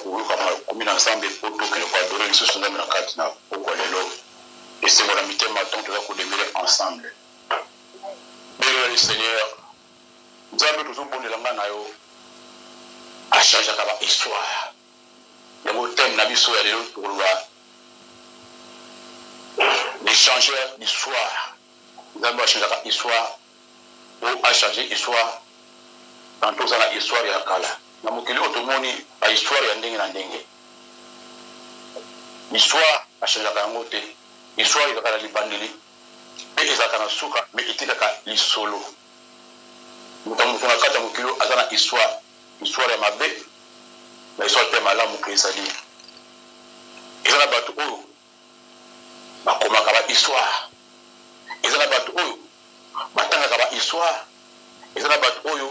commune ensemble pour que le Quadrille se soit dans la carte na Okolelo et c'est mon amitié maintenant que nous demeurer ensemble. Béni le Seigneur, nous avons toujours bon élément na yo à changer la histoire. Le mot thème na biso ya lelo pour les changeurs d'histoire. Nous avons changé l'histoire ou à changer l'histoire dans toute la histoire ya kala. Na mokili otomoni a histoire ya ndenge na ndenge. Histoire a changé la ngote. Histoire ya kala libandeli. Et ezaka na suka mais etikaka lisolo. Mutu na kata mokili azana histoire. Histoire ya mabe. Na histoire te malamu ke ezali. Ezana batu oyo bakomaka ba histoire. Ezana batu oyo batangaka ba histoire. Ezana batu oyo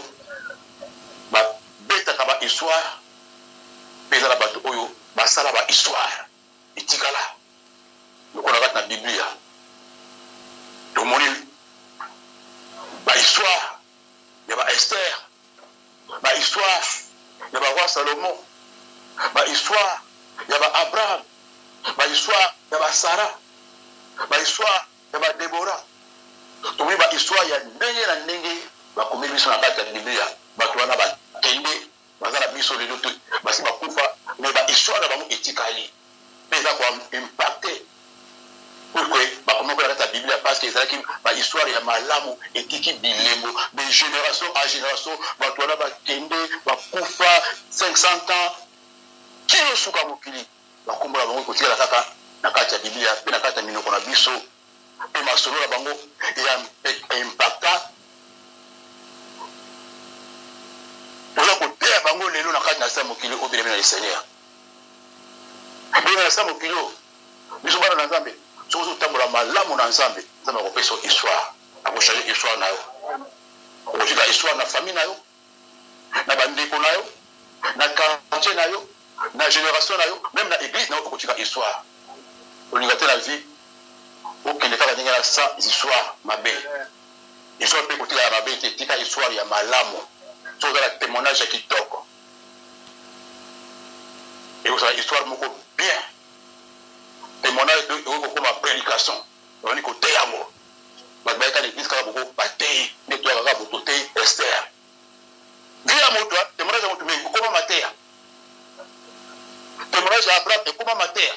betaka ba histoire. Ezana batu oyo basala ba histoire. Etikala. Lokona kata na Biblia. Tomoni ba histoire ya ba Esther. Ba histoire ya ba roi Salomon. Ba histoire ya ba Abraham. Ba histoire ya ba Sarah. Ba histoire ya ba Deborah. Tomoni ba histoire ya ndenge na ndenge bakomi biso na kati ya Biblia. Bato wana bakende bazala biso lelo to basi bakufa mais ba histoire na bango etikali. Mais ça quoi impacter. Pourquoi bakomi ko na kati ya Biblia parce que ezalaki ba histoire ya malamu etiki bilembo de génération à génération bato wana bakende bakufa 500 ans kilo suka mokili bakombola bango kotikala kaka na kati ya Biblia pe na kati ya minoko na biso pe masolo na bango ya impacta oza koteya bango lelo na kati na sa mokili obelemi na Seigneur obelemi na sa mokili biso bana na Nzambe soki otambola malamu na Nzambe Nzambe akopesa histoire akochange histoire na yo okotika histoire na famille na yo na bandeko na yo na quartier na yo na génération na yo même na église na yo okotika histoire olinga te na vie okende kaka ndenge na sa histoire mabe histoire mpe kotika ya mabe te tika histoire ya malamu so ozala témoignage ya kitoko ekozala histoire moko bien témoignage ekokoma prédication oni koteya yango bato bayeka na église kaka boko bateyi nde toyaka kaka boto teyi Esther vie ya moto témoignage ya moto me ekokoma mateya témoignage ya Abraham ekoma mateya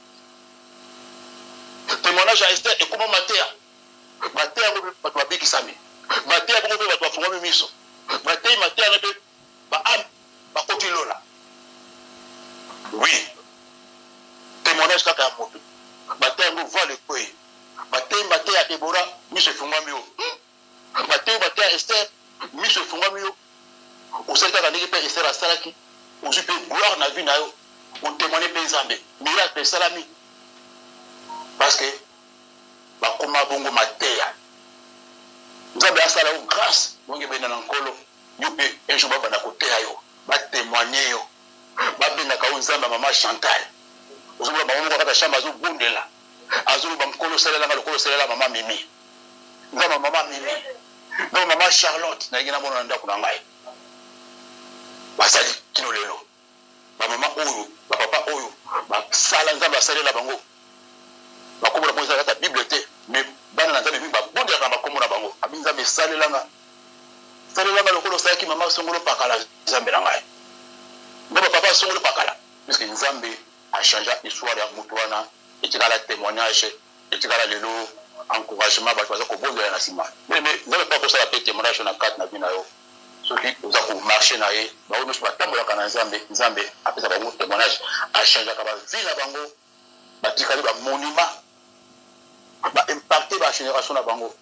témoignage ya Esther ekoma mateya mateya yango mpe bato babikisami mateya yango mpe bato bafungwami miso mateyi mateya yango mpe baame bakoti lola oui témoignage kaka ya moto mateya yango voile ekweyi mateyi mateya ya Deborah miso efungwami yo mateyi mateya ya Esther miso efungwami yo osali kaka ndenge mpe Esther asalaki ozwi mpe gloire na vie na yo otémoigne mpe Nzambe miracle esalami parce que bakoma bongo mateya Nzambe asala yo grâce bonge benda na nkolo yo mpe un jour babanda koteya yo batémoigne yo babengaka yo Nzambe mama Chantal ozomona bango moko kaka chambre azobundela azoloba nkolo osalelanga lokolo osalela mama Mimi Nzambe mama Mimi donc mama Charlotte nalingi namona na ndako na ngai basali kino lelo bamama oyo bapapa oyo basala Nzambe asalela bango bakombo na bango ezalaka Bible te mais bana na Nzambe mingi babondelaka na bakombo na bango abi Nzambe esalelanga lokolo osalaki mama Songolo Pakala Nzambe na ngai nde bapapa Songolo Pakala puisque Nzambe a changé l'histoire ya moto wana etikala témoignage etikala lelo encouragement bato baza kobondola na nsima mais Nzambe mpe akosala mpe témoignage na kati na bino na yo soki oza komarche na ye bango nyonso batambolaka na Nzambe apesa bango témoignage achangeaka bavie na bango batikali bamonument baimpacte bagénération na bango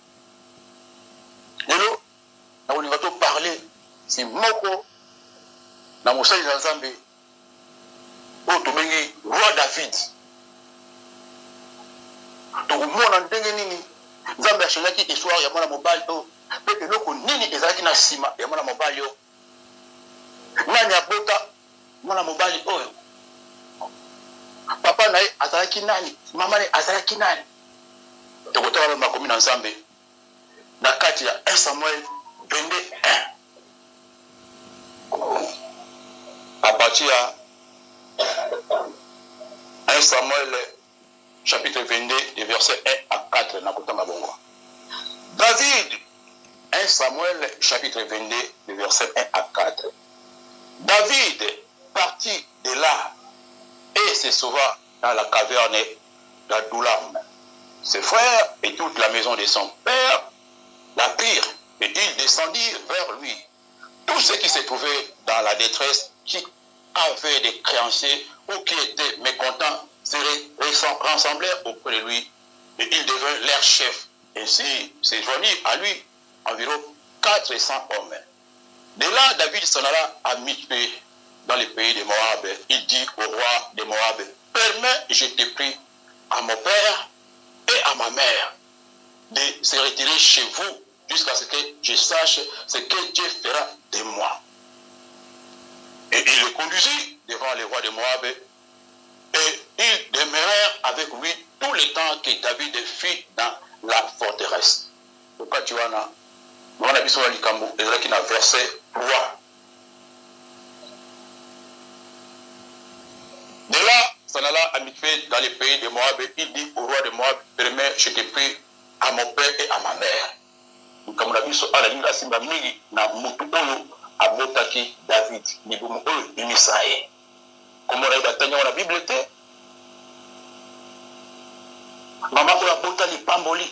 lelo nakolinga to parle si moko na mosali na Nzambe oyo tobengi roi David tokomona ndenge nini Nzambe achangeaki histoire ya mwana mobali oyo mpe eloko nini ezalaki na nsima ya mwana mobali oyo nani abota mwana mobali oyo papa na ye azalaki nani mama na ye azalaki nani tokotala makomi na Nzambe na kati ya 1 Samuel 21 à partir 1 Samuel chapitre 22, des versets 1 à 4. David, 1 Samuel chapitre 22, des versets 1 à 4. David partit de là et se sauva dans la caverne d'Adullam. Ses frères et toute la maison de son père la prirent et ils descendirent vers lui. Tous ceux qui se trouvaient dans la détresse, qui avaient des créanciers ou qui étaient mécontents, se rassemblèrent auprès de lui et il devint leur chef. Ainsi se joignit à lui environ 400 hommes. De là, David s'en alla à Mitzpé, dans le pays de Moab. Il dit au roi de Moab, permets, je te prie, à mon père et à ma mère de se retirer chez vous jusqu'à ce que je sache ce que Dieu fera de moi. Et il le conduisit devant le roi de Moab et ils demeurèrent avec lui tout le temps que David fut dans la forteresse. Pourquoi tu vois là? On a vu sur le Likambo, et là, verset 3. De là, s'en alla à Mitzpé dans le pays de Moab, et il dit au roi de Moab, permets, je te prie, à mon père et à ma mère. Comme on a vu sur la ligne de la Simba Migi, na Moutouolo, à Botaki, David, Niboumou, Unisae. Comme on a eu dans la Bible, maman, on a Botali Pamboli.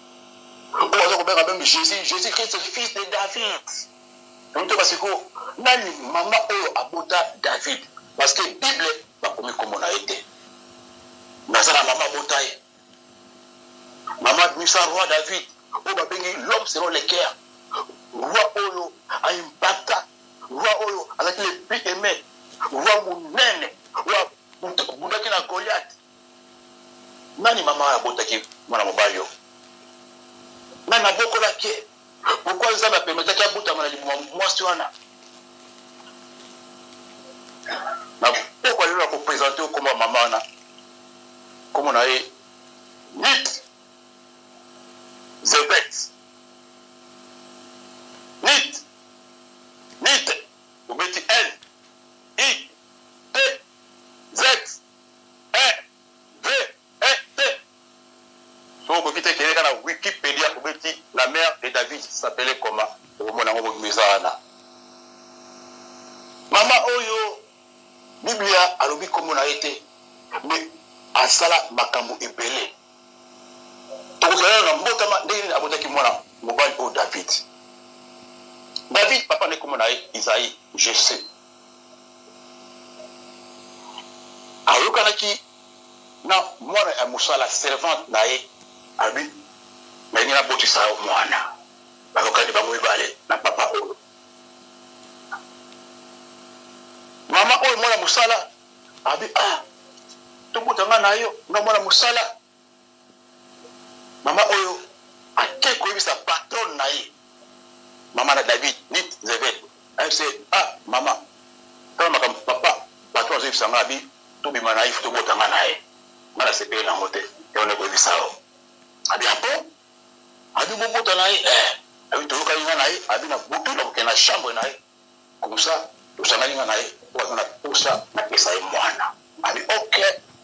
Jésus-Christ, le fils de David. Donc, parce que maman a bota David. Parce que la Bible va comme on a été. Mais ça, la maman botaille. Maman Musa, roi David. L'homme selon les cœurs. Roi Olo a impacté. Roi Olo a été le plus aimé. Roi Mounene. Roi Boudaki na Goliath. Nani maman a bota qui m'a mobayo. Nana boko la kie. Pourquoi ça m'a permis de bouta m'a dit moi suana. Na pourquoi il a présenté comme maman na. Comme on a eu Nit Zebet Nit vous mettez N I T Z E V E T. Donc vous mettez quelqu'un dans Wikipédia vous mettez la mère de David s'appelait comment? Maman Oyo Biblia alobi comme on a été mais asala makambo ebele. David. David, papa ne comme on a Isaïe, je sais. Alors, quand moi, la servante nae, abi, mais il y a beaucoup de ça au moana. Alors, quand il va me balai, na papa Olo. Maman Olo, moi, la moussala, abi, ah, tout le monde a yo, non, moi, la moussala. Maman Oyo, à quel point sa patronne naïe. Maman na David, Nit Zebet. Elle sait, ah, maman, quand ma papa, patron Zeb Sangabi, tout le monde naïf, tout le monde naïf. Mala se paye la motte, et on est pour ça. Ah bien bon? Ah bien bon, bon, naïf, ah bien tout le monde naïf, ah bien beaucoup donc la chambre naïf. Comme ça, tout ça naïf, on a tout ça, on a ça et moi. Ah bien ok.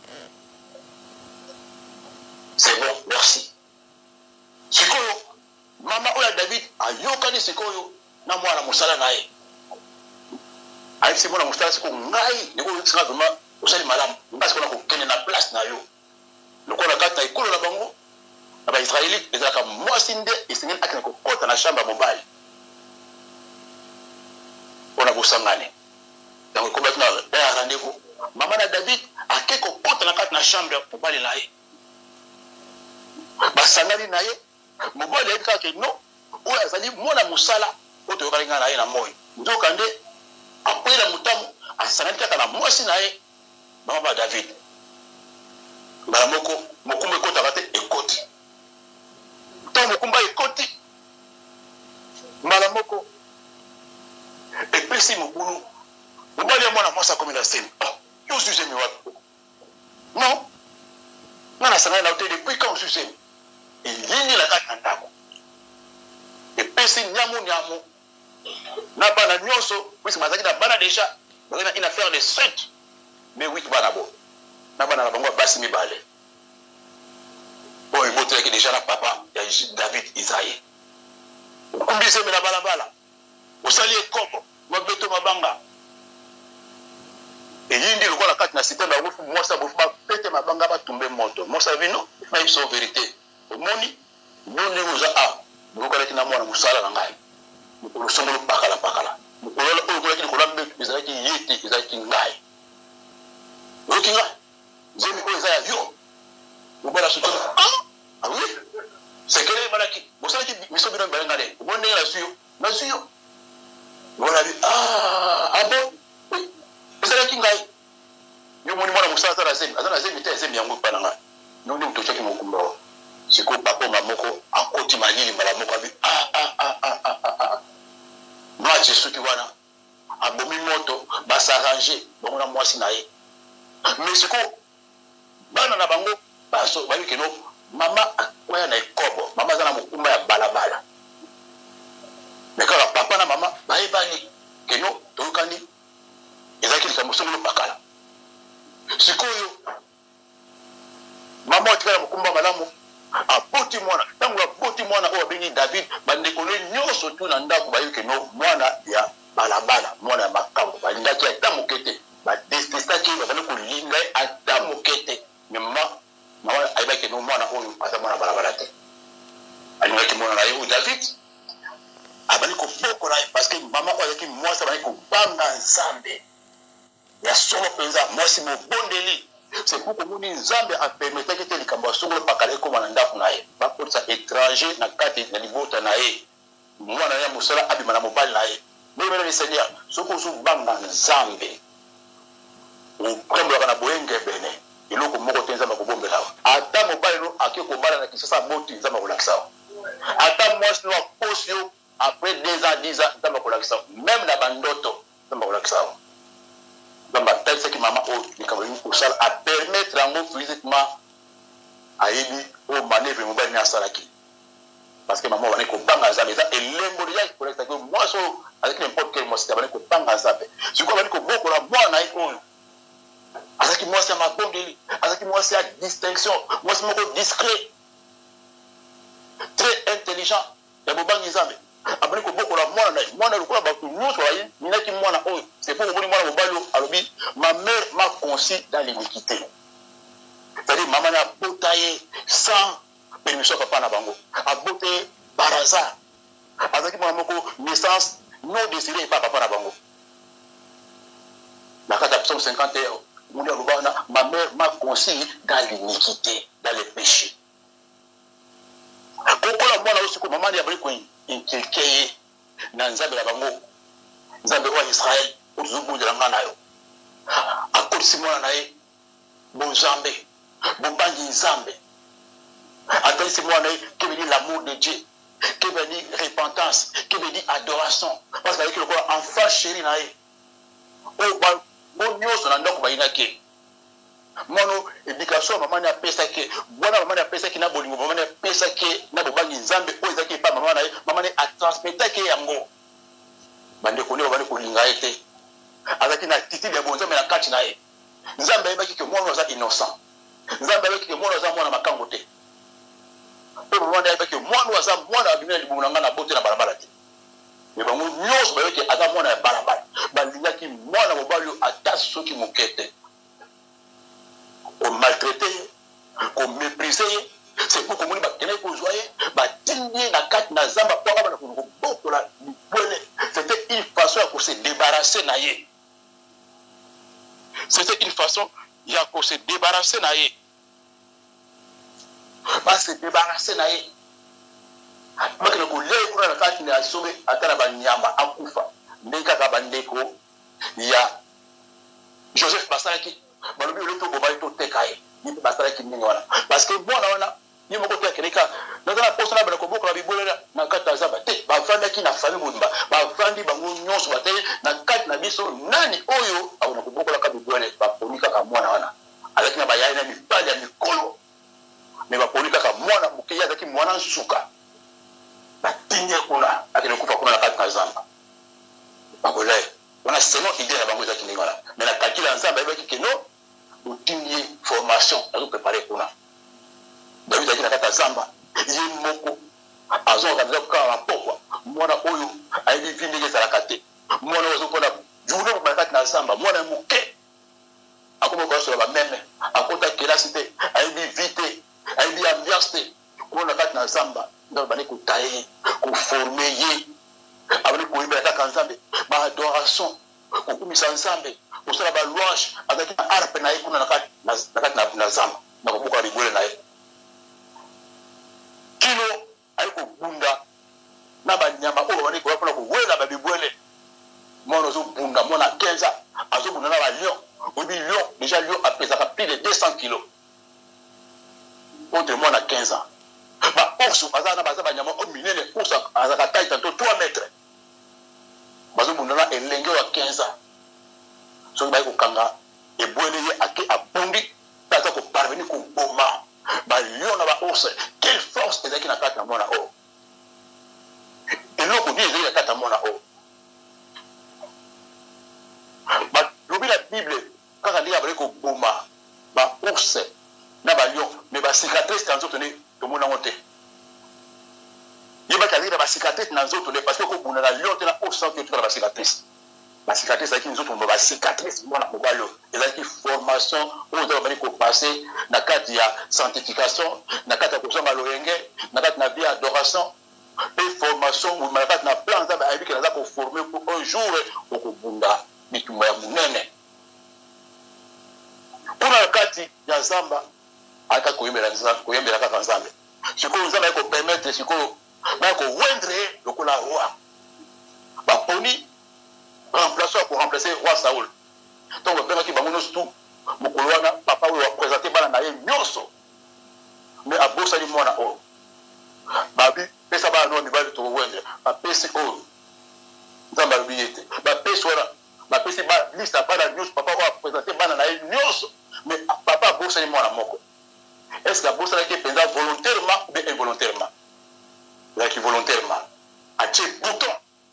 C'est bon, merci. Sikoyo, maman oya David a yokani sikoyo na mwana musala nae. Ayi si mwana musala siko ngai ndiko yutsinga vuma usali malamu ngasi kona kokene na place na yo. Lokola kata ikolo na bango na ba Israeli ezaka mwasi nde isingeni akina kokota na shamba mobali. Ona kusangane. Donc ko batna ya rendez-vous. Maman na David akeko kokota na kata na shamba mobali nae. Basangani nae mobali ya kaka no oyo azali mwana musala oyo toyokalinga na ye na moi nzoka nde akwela mutamu asangani kaka na mwasi na ye mama David mbala moko mokumba ekotaka te ekoti ntango mokumba ekoti mbala moko epesi mobulu mobali ya mwana mwasi akomi na seni yo ozuzemi wapi non nga nasangani na yo te depuis quand ozuzemi il la carte ndako et pesi nyamu na bana nyonso puisque mazaki na bana déjà dans une affaire de 7 mais 8 bana bo na bana na bango basi mibale bon ibote ki déjà na papa ya David Isaïe kumbise mena balabala osali ekoko mabeto mabanga eyindi lokola kati na site na bofu mwasa bofu bapete mabanga batumbe moto mwasa vino na iso vérité omoni noni oza a bokolaki na mwana musala na ngai mokolo songolo pakala pakala mokolo oyo kolaki likola mbeto ezalaki yete ezalaki ngai oyoki nga nzemi oyo eza ya vio obala sotolo ah oui sekele balaki bosalaki miso bino mbalenga de omoni ndenge na suyo voilà ah bon ezalaki ngai yo moni mwana musala aza na zemi te ezemi yango epai na ngai nonde mototyaki mokumba wa sikoyo papa moko akoti malili mbala moko abi match esuki wana abomi moto basarrange bango na mwasi na ye mais sikoyo bana na bango baso bayoki keno mama akwaya na ekobo mama aza na mokumba ya balabala mais kaka papa na mama bayebani keno toyokani ezalaki likambo songolo pakala sikoyo mama atikala mokumba malamu aboti mwana ntango aboti mwana oyo abengi David bandeko ne nyonso tu na ndako bayoki no mwana ya balabala mwana ya makambo balingaki ata moke te badestestaki bazali kolinga ye ata moke te me mama ayebaki no mwana oyo aza mwana balabala te alingaki mwana na ye oyo David abandi kobokola ye parce que mama oyo azalaki mwasi abandi kobanga nzambe ya solo mpenza mwasi mobondeli c'est pour que moni nzambe apermetaki te likambo ya songolo pakala ekoma na ndako na ye bakolisa étranger na kati na libota na ye mwana ya mosala abima na mobali na ye bemela leseigneur soki ozobanga nzambe okambolaka na boyenge bene eloko moko te nzambe akobombela ata mobali no ake kobala na kisasa boti nzambe akolakisa ata mwasi no akosi yo après 2 ans 10 ans nzambe akolakisa même na bandoto nzambe akolakisa nzambe atalisaki mama oyo likambo lingi kosala apermettre yango physiquement ayebi oyo manevre mobali ne asalaki parce que mama obandi kobanga nzambe eza elembo deja kolakisaki mwasi oyo azalaki n'importe quel mwasi te abandi kobanga nzambe sikoyo abandi kobokola mwana ye oyo azalaki mwasi ya mabondeli azalaki mwasi ya distinction mwasi moko discret très intelligent ya bobangi nzambe abandi kobokola mwana lokola bato nyonso baninaki mwana oyo c'est pour koboni mwana mobali oyo alobi ma mère m'a conçu dans l'iniquité c'est-à-dire mama ne abota ye sans permission papa na bango abota ye par hasard azalaki mwana moko naissance non désirée pa papa na bango na kati ya psaume 51 moni aloba wana ma mère m'a conçu dans l'iniquité dans le péché kokola mwana oyo sikoyo mama ne abali koinculke ye na nzambe na bango nzambe oyo Israel oyo tozobundela nga na yo akolisi mwana na ye bonzambe bobangi nzambe atalisi mwana na ye que veut dire l'amour de Dieu que veut dire repentance que veut dire adoration parce que ayeki lokola enfant chéri na ye oyo bango nyonso na ndako bayinaki mwana éducation mama ne apesaki bwana mama ne apesaki na bolingo mama ne apesaki na bobangi nzambe oyo ezalaki epa mama na ye mama ne atransmetaki yango bandeko nde babandi kolinga ye te azalaki na attitude ya bonzambe na kati na ye nzambe ayebaki ke mwana aza innocent nzambe ayebaki ke mwana aza mwana makango te oyo mama nde ayebaki mwana aza mwana abimi na libumu na nga na bote na balabala te me bango nyonso bayebaki aza mwana ya balabala balingaki mwana mobali oyo ata soki moke te komaltraite ye koméprise ye c'est pour komoni bakendaki kozwa ye batindi ye na kati na zamba mpo akabana kobokola libwele c'était une façon ya kose débarrasser na ye c'était une façon ya kose débarrasser na ye base débarrasser na ye bakende kolia ye kuna na kati na asobe ata na banyama akufa ndenge kaka bandeko ya Joseph basalaki balobi oleto bobali toteka ye yipe basalaki ndenge wana parce que mwana wana ye moko te akeleka naza na poso na bana kobokola bibolela na kati ya zamba te bavandaki na famille mobimba bavandi bango nyonso bateye na kati na biso nani oyo abona kobokolaka bibwele baponi kaka mwana wana azalaki na bayai na mibali ya mikolo me baponi kaka mwana moke ye azalaki mwana nsuka batindi kuna akende kufa kuna na kati na zamba bakola ye wana selon idée na bango ezalaki ndenge wana me na kalkile ya nzambe ayebaki keno botindi formation azo préparer kuna David akina kata zamba ye moko azo organiser kwa mapokwa mwana oyo ayi vindeke zalaka te mwana ozo pona journée ko bakati na zamba mwana muke akoma ko sola ba meme akota kelasi te ayi vite ayi ambiance te mwana kati na zamba ndo bani ko tailler ko former ye abani ko ibeta kanzambe ba adoration ko kumisa nzambe ko sala ba louange avec na harpe na ikuna nakati na zamba na ko buka rigole na ye kilo ayiko bunda na banyama oyo bani ko pona ko wela ba bibwele mwana zo bunda mwana 15 azo bunda na ba lion obi lion déjà lion a pesé plus de 200 kilos autre mwana 15 ans ba ours bazana bazaba nyama o minene ours azaka taille tanto 3 mètres bazo bunda na elenge wa 15 ans so ba ko kanga e bwele ye ake abundi tata ko parvenir ko boma ba lion na ba ours quelle force ezaki na kata mwana o eloko ni ezaki na kata mwana o ba lobi la bible kaka ndi abale ko boma ba ours na ba lion mais ba cicatrice tanzo tene to mona ngote yeba kalira ba cicatrice na nzoto le parce que ko buna la lion te na ours sans que tu la cicatrice. La cicatrice avec nous autres, la cicatrice, voilà, il y a une formation où on doit passer dans le cadre de la sanctification, dans le cadre de la loyenge, dans le cadre de la vie adoration, et formation, où on a un plan pour former pour un jour au Kubunda, mais tout le monde. Pour le cadre de la Zamba, à la Koyembe, ce que nous allons permettre, c'est que nous allons le roi. Poni, remplaçant pour remplacer roi Saoul. Donc, on a dit tout, Mokoloana, papa, on va présenter Bananaye, Nyoso. Mais à Bossali Mona, oh. Babi, Pesa Bano, Nibali, Towende, ma Pesi, oh. Zamba Biete, ma Pesora, ma Pesi, liste à Bana News, papa, on va présenter Bananaye, Nyoso. Mais papa, Bossali Mona Moko. Est-ce que Bossali est présent volontairement ou involontairement? Il y a qui volontairement. A tué bouton.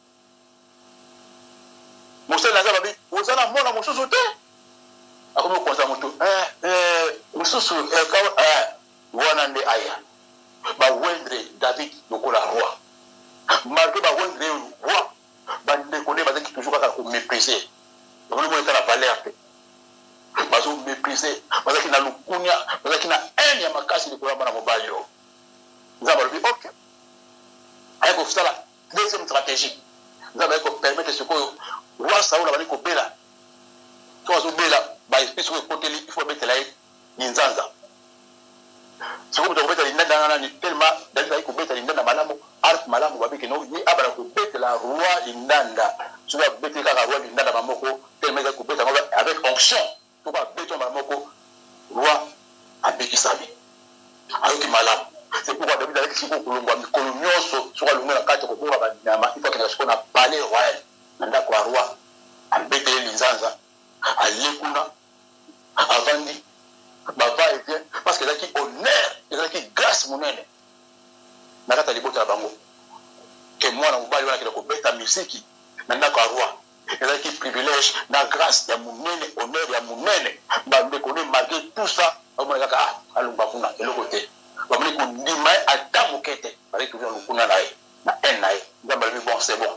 Moussa Naza Babi, vous allez mona Moussou te. A comme on moto. Moussou, Wanande Aya. Ba Wendre David, Nokola roi. Malgré ba Wendre roi, ba déconner, ba qui toujours à mépriser. Donc le monde est à la palère. Ba zo mépriser, ba qui na lukunya, ba qui na haine ya makasi de kola bana mobayo. Nzamba lui OK. Avec ça la deuxième stratégie. Nzamba ko permettre ce que roi Saoul a ko bela to azo bela ba espèce ko côté il faut mettre là inzanza ce ko to mettre l'inda na ni tellement d'ailleurs ko mettre l'inda na malamu art malamu ba biki no ni abara ko mettre la roi indanda tu vas mettre ka roi indanda ba moko tellement ko mettre avec onction to ba mettre ba moko roi abiki sabi ayoki malamu c'est pourquoi David avec ce ko kolongwa mikolo nyoso so ka longa na kati ko boba ba nyama il faut que ça na palais royal nanda kwa roi ambete linzanza alekuna avandi bava et bien parce que là qui honneur et là qui grâce monene nakata libota bango que moi na mobali wana kile ko beta musique nanda kwa roi et là qui privilège na grâce ya monene honneur ya monene ba ndekone malgré tout ça on m'a dit alumba kuna eloko te ba moni ko ndima atamukete bari toujours lukuna nae na en nae ngamba bon c'est bon.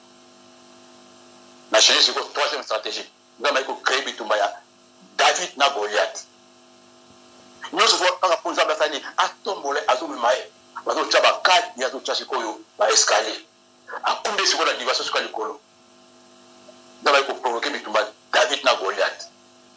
Na Genèse, c'est la troisième stratégie. Nous avons créé David na Goliath. Nous avons posé la bataille à tomber à tout le monde. Nous avons fait un cadre, nous avons fait un escalier. À combien de secondes la division sur le colo. Nous avons provoqué David na Goliath.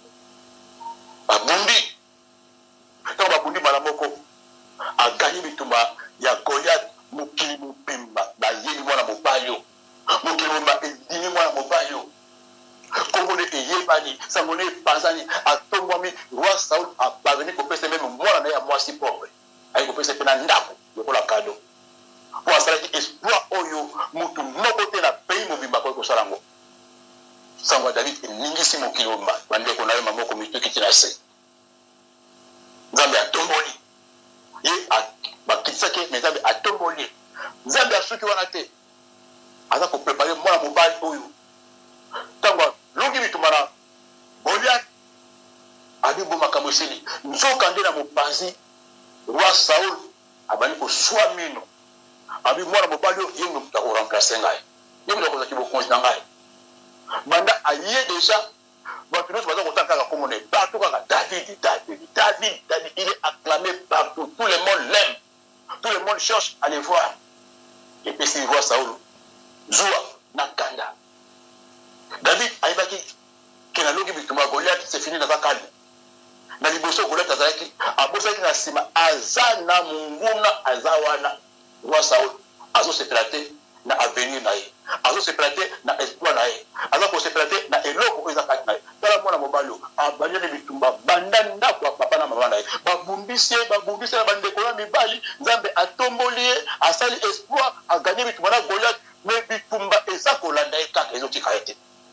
À Bundi. Nous avons Bundi Malamoko. A gagné Bitumba. Il y a Goliath, Mukili Mupimba. Bah, il y a un mobayo. Mukilomba edini mwana mobayo komone eyebani sangone panzani atombwami roi Saul a parvenu ko pesa même mwana na ya mwasi pauvre ayi ko pesa pena ndako lokola kado po asala ki espoir oyo mutu moko te na pays mobimba ko sala ngo sangwa David ningisi Mukilomba bande ko na yo mamoko mituki tina se Nzambe atomboli ye a bakitsake Nzambe atomboli Nzambe asuki wana te aza ko préparer mwana mobali oyo tangwa longi bitumana Goliath abi makambo esili nzokande na mopanzi roi Saul abani koswa mino abi mwana mobali oyo ye moto akoremplace ngai ye moto akozaki bokonzi na ngai banda aye déjà bato nyonso baza kotala kaka komona partout kaka David il est acclamé partout, tout le monde l'aime, tout le monde cherche à le voir. Et puis s'il voit Saul Zoua Nakanda David aibaki kenalogi bituma Goliath c'est fini dans sa calme na liboso Goliath azalaki abosaki na sima azana munguna azawana roi Saul azo se plater na avenir na ye azo se plater na espoir na ye azo ko se plater na eloko ezakati na ye tala mwana mobali abanyane bitumba bandanda kwa papa na mama na ye babumbisi na bandeko na mibali Nzambe atomboli ye asali espoir a gagner bitumba na Goliath mais bitumba ezakolanda ye kaka ezotika ete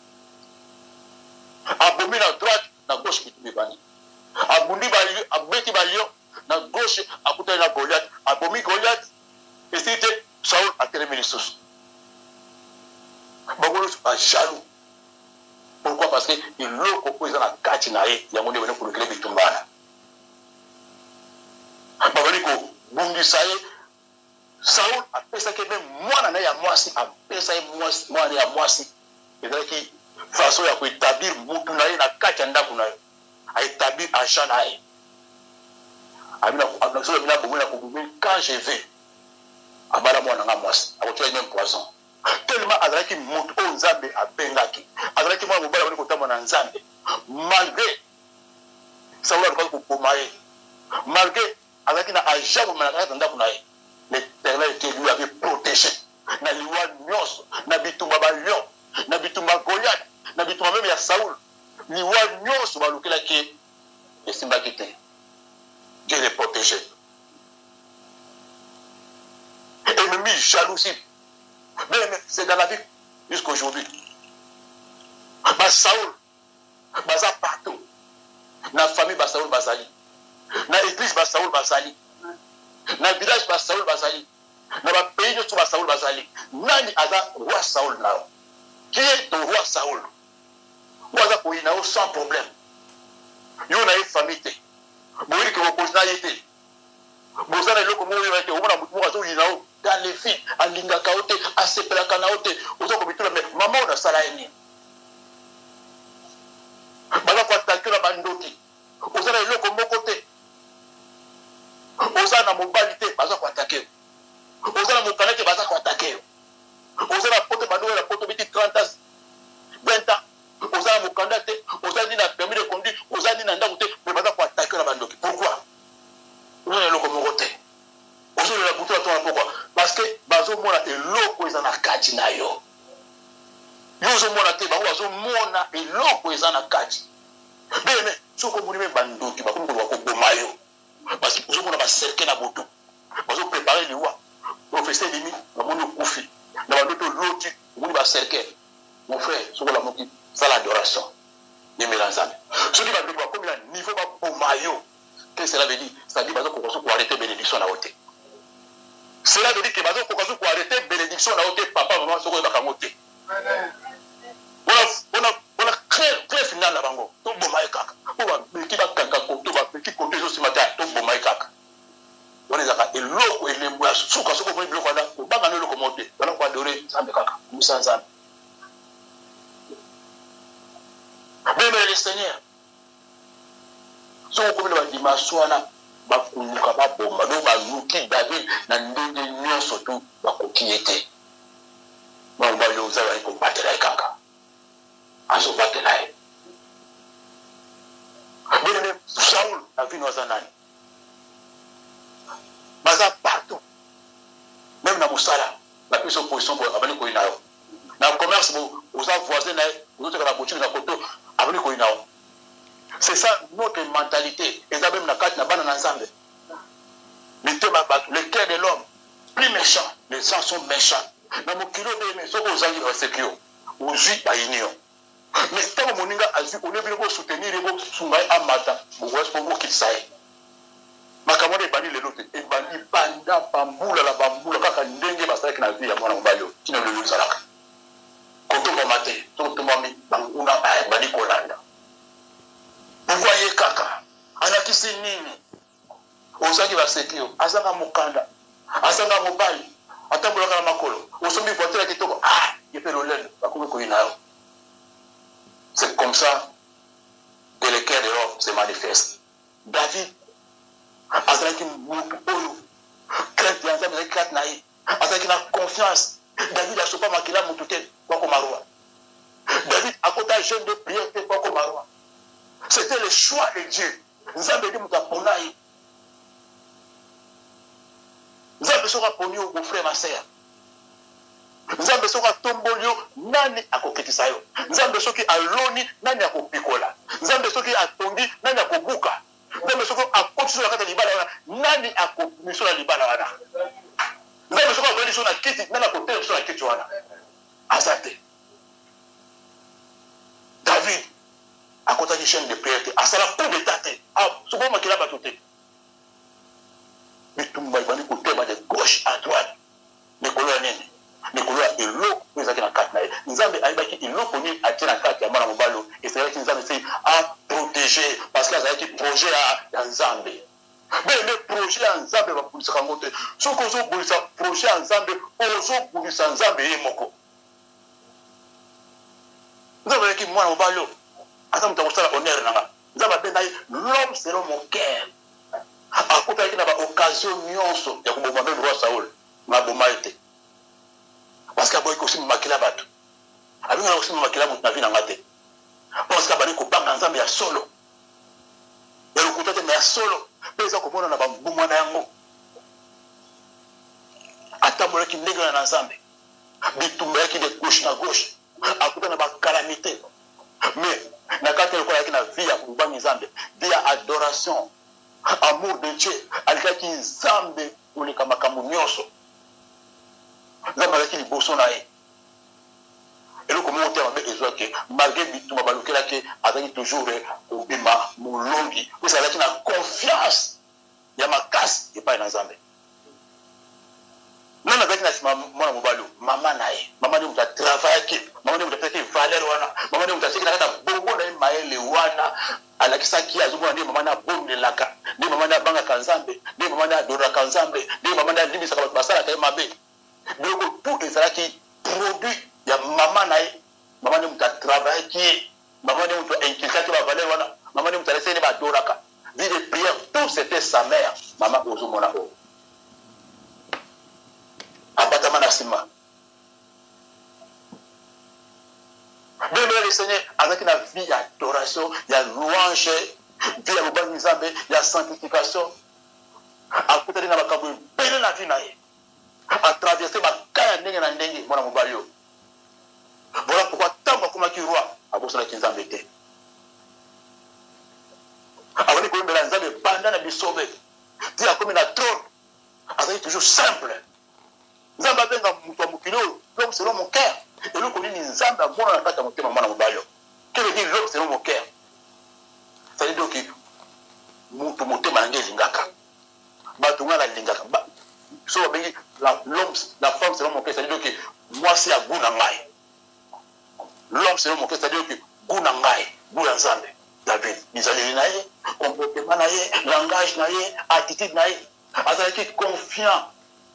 abomi na droite na gauche bitumba bani abundi bali abeti balio na gauche akutana na Goliath abomi Goliath et c'était Saul a terminé les sources. Bagolo a jaloux. Pourquoi? Parce que il l'a proposé dans la carte naïe, il y a mon devenu pour le gré bitumbana. Bagolo ko bundi saye Saul a pensé que même moi na ya mwasi a pensé moi na ya mwasi. C'est-à-dire que façon ya ko établir mutu naïe na carte ndaku naïe. A établir agent naïe. Amina so amina bomona ko quand je vais abala mwana nga mwasi akotoya même poison tellement azalaki mutu o Nzambe abengaki azalaki mwana mobala woni kotama na Nzambe malgré Saul alikuwa kupoma ye malgré azalaki na ajabu manaka ndako na ye l'Éternel était lui avait protégé na liwa nyonso na bitumba ba lion na bitumba Goliath na bitumba même ya Saul liwa nyonso balukelaki esimbaki te Dieu les protégé. Ennemi, jalousie. Mais c'est dans la vie jusqu'à aujourd'hui. Saoul, Baza partout. Dans la famille, Saoul Bazali. Dans l'église, Saoul Bazali. Dans le village, Saoul Bazali. Dans le pays, Saoul Bazali. Nani Aza, roi Saoul Nao. Qui est ton roi Saoul? Waza Koinao sans problème. Yo na famille. Moïse qui repose na yété. Bozana eloko mo yete omona mutu mo azo yinao dans les filles alinga kaote asepela kanaote ozo ko bitula mais maman on a sala eni bala kwa takira bandoki ozana eloko moko te ozana mobali te baza kwa takira ozana mokanete baza kwa takira ozana poto bando la poto biti 30 ans 20 ans ozana mokanda te ozana na permis de conduire ozana na ndako te mais baza kwa takira bandoki pourquoi? Pourquoi? Parce que bazo mona eloko eza na kati na yo. Yozo mona te ba bazo mona eloko eza na kati. Bene, soko moni me bandoki ba komo ko boma yo. Parce que bazo mona ba cercle na boto. Bazo préparer liwa. Professeur limi ba moni kufi. Na bandoto loti moni ba cercle. Mon frère, soko la moki ça l'adoration. Ni melanzame. Soki ba doki ba komi na niveau ba boma yo. Qu'est-ce que cela veut dire? Ça dit bazo ko arrêter bénédiction na hote. Cela veut dire que bazo ko arrêter bénédiction na hote papa maman soko ba kamote. On a très final na bango. To boma ekaka. On va beki ba kanka ko to ba beki ko tezo simata to boma ekaka. On est là et loko et les mois soko soko mo biloko na ko banga no loko mote. Bana ko adorer Nzambe kaka. Musa Nzambe. Même le Seigneur so ko bila dimension wana bakuluka babomba no baluki David na ndenge nyonso tu bakoki ete ba yo zawa ko batela kaka aso batela e bene Saul a vu nos anani baza partout même na musala la plus opposition pour abani ko inao na commerce bo oza voisin na ozo ka la boutique na koto abani ko inao. C'est ça notre mentalité. Et ça même na carte na bana na Nzambe. Le cœur de l'homme plus méchant, les gens sont méchants. Na mokilo de mais soko ozali resekio. Ozi ba union. Mais tant moninga azu on est bien soutenir les sungai amata. Vous voyez pour vous qu'il saille. Makamode e bani le lote e bani banda bambula la bambula kaka ndenge basaki na vie ya mwana mobali kina le luzalaka. Koto bomate, to mami banguna bani kolanda. Vous voyez Kaka, ça qui va sécuriser. Azanga mokanda, azanga mobali, atambola kala makolo. Osombi voiture qui tombe. Ah, il fait le lait. C'est comme ça que le cœur de l'homme se manifeste. David, azanga qui moutou oyo, crainte d'ensemble avec crainte naïe, azanga qui a confiance. David a sopa makila moutoutel, quoi comme Maroua. David a côté jeune de prière, quoi comme Maroua. C'était le choix de Dieu. Nzambe dit mutaponaï. Nzambe sera poni au frère ma sœur. Nzambe sera tombolio nani akokitisa yo. Nzambe soki aloni nani akopikola. Nzambe soki atongi nani akobuka. Nzambe soki akotisa la kata libala wana nani akomiso la libala wana. Nzambe soki aloni so na kiti nani akotela so na kiti wana. Azate. David à côté des chaînes de prière, à ça la coup de tête. Ah, ce qu'on m'a dit là-bas tout est. Mais tout le monde va dire côté de gauche à droite. Les couleurs nègres. Les couleurs et l'eau, nous avons 4 naïs. Nous avons dit qu'il l'eau connu à tirer en 4 à Mwana Mobalo. Et c'est vrai qu'ils nous avons essayé à protéger. Parce qu'il y a des projets à Nzambé. Mais les projets en Nzambé vont pour se rencontrer. Ce qu'on a pour ce projet en Nzambé, on a pour ce Nzambé et Moko. Nous avons dit qu'il Mwana Mobalo. L'homme selon mon cœur. À côté de l'occasion, il y a un roi Saoul. Ma bomba était. Parce qu'il y a aussi makila bato. Il y a aussi makila bato na vie na ngate. Parce qu'il y a des copains ensemble, il y a solo. Il y a le côté mais il y a solo. Mais il y a des na bambuma na yango. Atambola qui nègre na ensemble. Bitumba qui de gauche na gauche. À côté de la calamité. Mais na kati ko yaki na vie ya kubangi Nzambe, vie ya adoration, amour de Dieu, alikaki Nzambe koleka makambo nyonso. Nzambe alaki liboso na ye. Eloko moko mabe ezwa ke malgré bituma balukela ke azaki toujours obima molongi, osa alaki na confiance ya makasi epai na Nzambe. Non avec la mwana mobali mama nae mama ni muta travail ki mama ni muta peke valeur wana mama ni muta seki na bongo na maele wana alakisa ki azumwa ndi mama na bombe laka ndi mama na banga kanzambe ndi mama na dora kanzambe ndi mama na limisa ka basala ka mabe donc tout ezala ki produit ya mama nae mama ni muta travail ki mama ni muta inculquer ba valeur wana mama ni muta laisser ba doraka vie de prière tout c'était sa mère mama ozumona o abatama na sima. Bien le Seigneur avec la vie d'adoration, il y a louange, vie à l'Oban Nzambe, il y a sanctification. À côté de la makambo, belle la vie naïe. À traverser ma kaya nenge na nenge, mon amour. Voilà pourquoi tant que tu roi, à cause de la Nzambe était. Avant de connaître la Nzambe, pendant la bisobe, tu as comme une trône, c'est toujours simple. Nzamba benga muto mukilo, l'homme selon mon cœur. Et l'homme connaît Nzamba bon na kata motema mwana mobali. Que veut dire l'homme selon mon cœur? Ça veut dire que muto motema ngeli ngaka. Batunga la lingaka. So bengi l'homme la femme selon mon cœur, ça veut dire que moi c'est à guna ngai. L'homme selon mon cœur, ça veut dire que guna ngai, guna Nzambe. David, bizali naye, comportement naye, langage naye, attitude naye. Azaki confiant.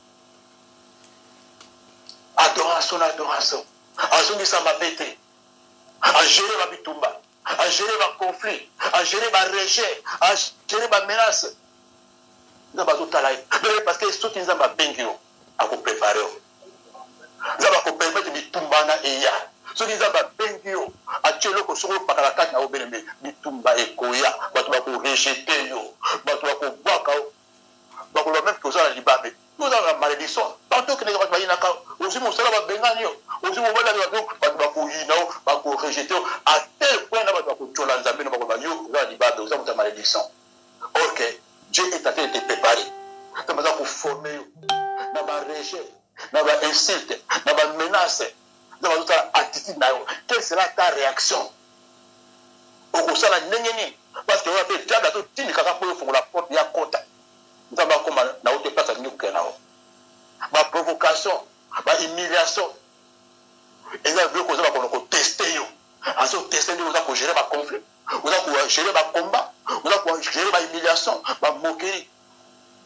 Adoration, adoration. À gérer sa bête, à gérer ma bitumba, à gérer ma conflit, à gérer ma rejet, à gérer ma menace. Nous avons tout à l'heure. Parce que ceux qui nous ont béni, à vous préparer. Nous avons permettre bitumba na eya. Ceux qui nous ont béni, à tuer le cochon par la carte na obéné, bitumba et koya, batu ba ko rejeter yo, batu ba ko boaka, ba ko même que ça la libabe. Nous avons la malédiction. Tantôt que les gens vont aussi mon salaire va bénir, aussi mon valeur va rejeter, à tel point là, va tuer l'Anzambe, nous avons la malédiction. Ok, Dieu est en train de te préparer. Tu vas pour former, dans ma rejet, dans ma insulte, dans ma menace, dans ta attitude. Quelle sera ta réaction? Au ça la n'engeni, parce que on a fait déjà dans tout le cas pour la porte, il y a compte. Nous avons comme na haute place à nous que là. Ma provocation, ma humiliation. Et là veut qu'on va qu'on tester yo. En ce tester nous va qu'on gérer ma conflit, nous va qu'on gérer ma combat, nous va qu'on gérer ma humiliation, ma moquerie.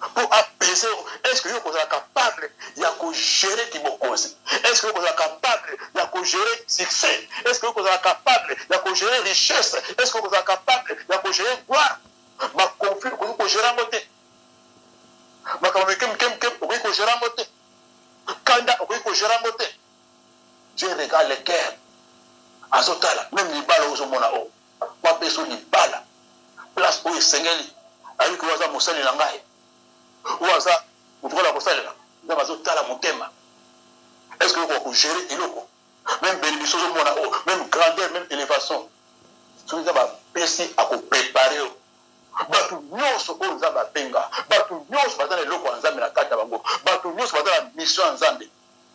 pour apaiser. Est-ce que vous êtes capable de gérer qui vous cause? Est-ce que vous êtes capable de gérer succès? Est-ce que vous êtes capable de gérer richesse? Est-ce que vous êtes capable de gérer gloire? Ma conflit, vous pouvez gérer en côté. Ma conflit, vous pouvez gérer en côté. Kanda, vous pouvez gérer en côté. Dieu regarde le cœur. Azotala, même les balles aux hommes, pas besoin de balles. Place où il s'engage. Avec le hasard, Moussa Langaï. Ou hasard, vous trouvez la Moussa là. Dans la zone, la Moutema. Est-ce que vous pouvez gérer et l'eau? Même bénédiction, même grandeur, même élévation. Ce que vous avez à préparer. Batu nyonso oyo nzambe abenga, batu nyonso baza na eloko ya nzambe na kati na bango, batu nyonso baza na mission ya nzambe.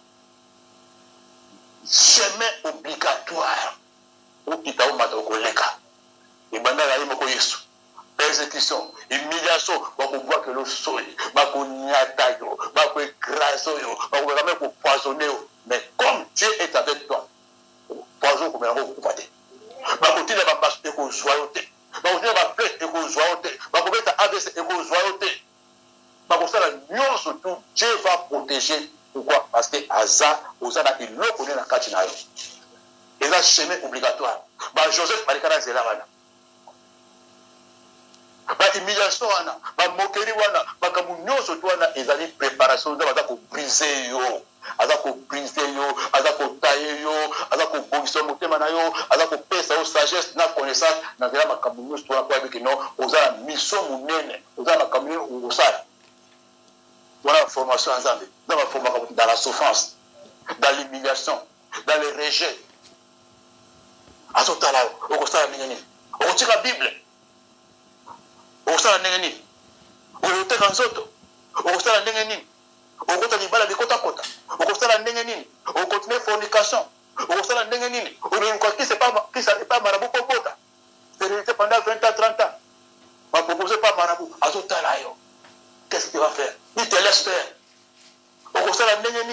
Chemin obligatoire okita omata okoleka ebanda na ye moko Yesu. Persécution, humiliation, bakobwaka elosoi, bakonyata yo, bakoekrase yo, bakobeka même kopoisonner yo. Mais comme Dieu est avec toi, poison komela ngo kokufa te. Bakotina babasu ekozwa yo te. Bakotina baplainte ekozwa yo te. Bakobeta AVC ekozwa yo te. Bakosala nyonso tout, Dieu va protéger. Pourquoi? Parce que Aza, Ozana, il l'a connu dans la kati na yo. Et là, chemin obligatoire. Bah, Joseph, Marikana Zelawana. Bah, humiliation, bah, moquerie, bah, comme nous, surtout, ils ont des préparations, ils ont briser yo. Ils ont briser yo, ils ont tailler yo, ils ont bonissé mon thème, ils ont pèse aux sagesse, na connaissance, na zela, bah, comme nous, surtout, avec nous, ils ont mission, mounene, ils ont comme nous, au sale. Voilà la formation ensemble. Dans la souffrance, dans l'humiliation, dans le rejet. À ce temps-là, on constate la Bible. On tire la Bible. On constate la Bible. On constate la Bible. On constate la Bible. On constate la Bible. On constate la Bible. On continue la fornication. On constate la Bible. On ne qui pas marabout pour Kota. C'est resté pendant 20 ans, 30 ans. On ne propose pas marabout. À ce temps-là, qu'est-ce que tu vas faire? Il te laisse faire. On constate la Bible.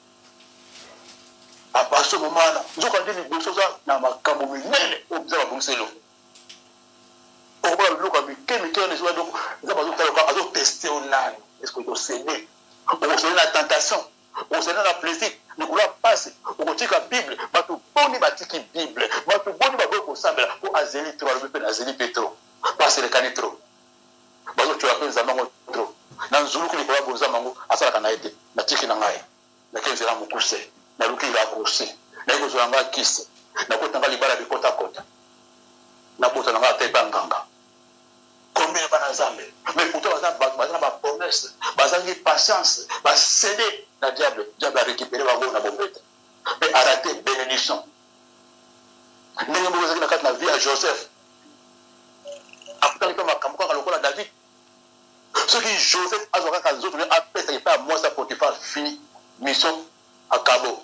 À ce moment-là, nous avons dit que nous avons ma camomille, nous avons bossé l'eau. On va le voir, mais quel est le jour de nous avons testé au nan. Est-ce que nous cédé? On cédé la tentation, on cédé la plaisir. Nous voulons passer. On continue la Bible. Nous avons bâti la Bible. Nous avons bâti pour Sambela, pour Azélie trop, Azélie Petro. Passer le canetro. Nous tu appelles Zamango trop. Dans Zulu, nous avons Zamango, à ça, la été. La tiki nangaï. La quinze ans, mon poussé. Na luki la crossé na ko zanga kisse na ko tanga libala bi kota kota na ko tanga te banganga combien bana zambe mais pourtant bazana ba promesse bazangi patience ba céder na diable a récupérer bango na bombete mais arrêter bénédiction ndenge mo zaki na kati na vie à Joseph après comme makambo ka lokola David ce qui Joseph azoka ka zoto a pesa il pas moi ça Potiphar fini mission à Cabo.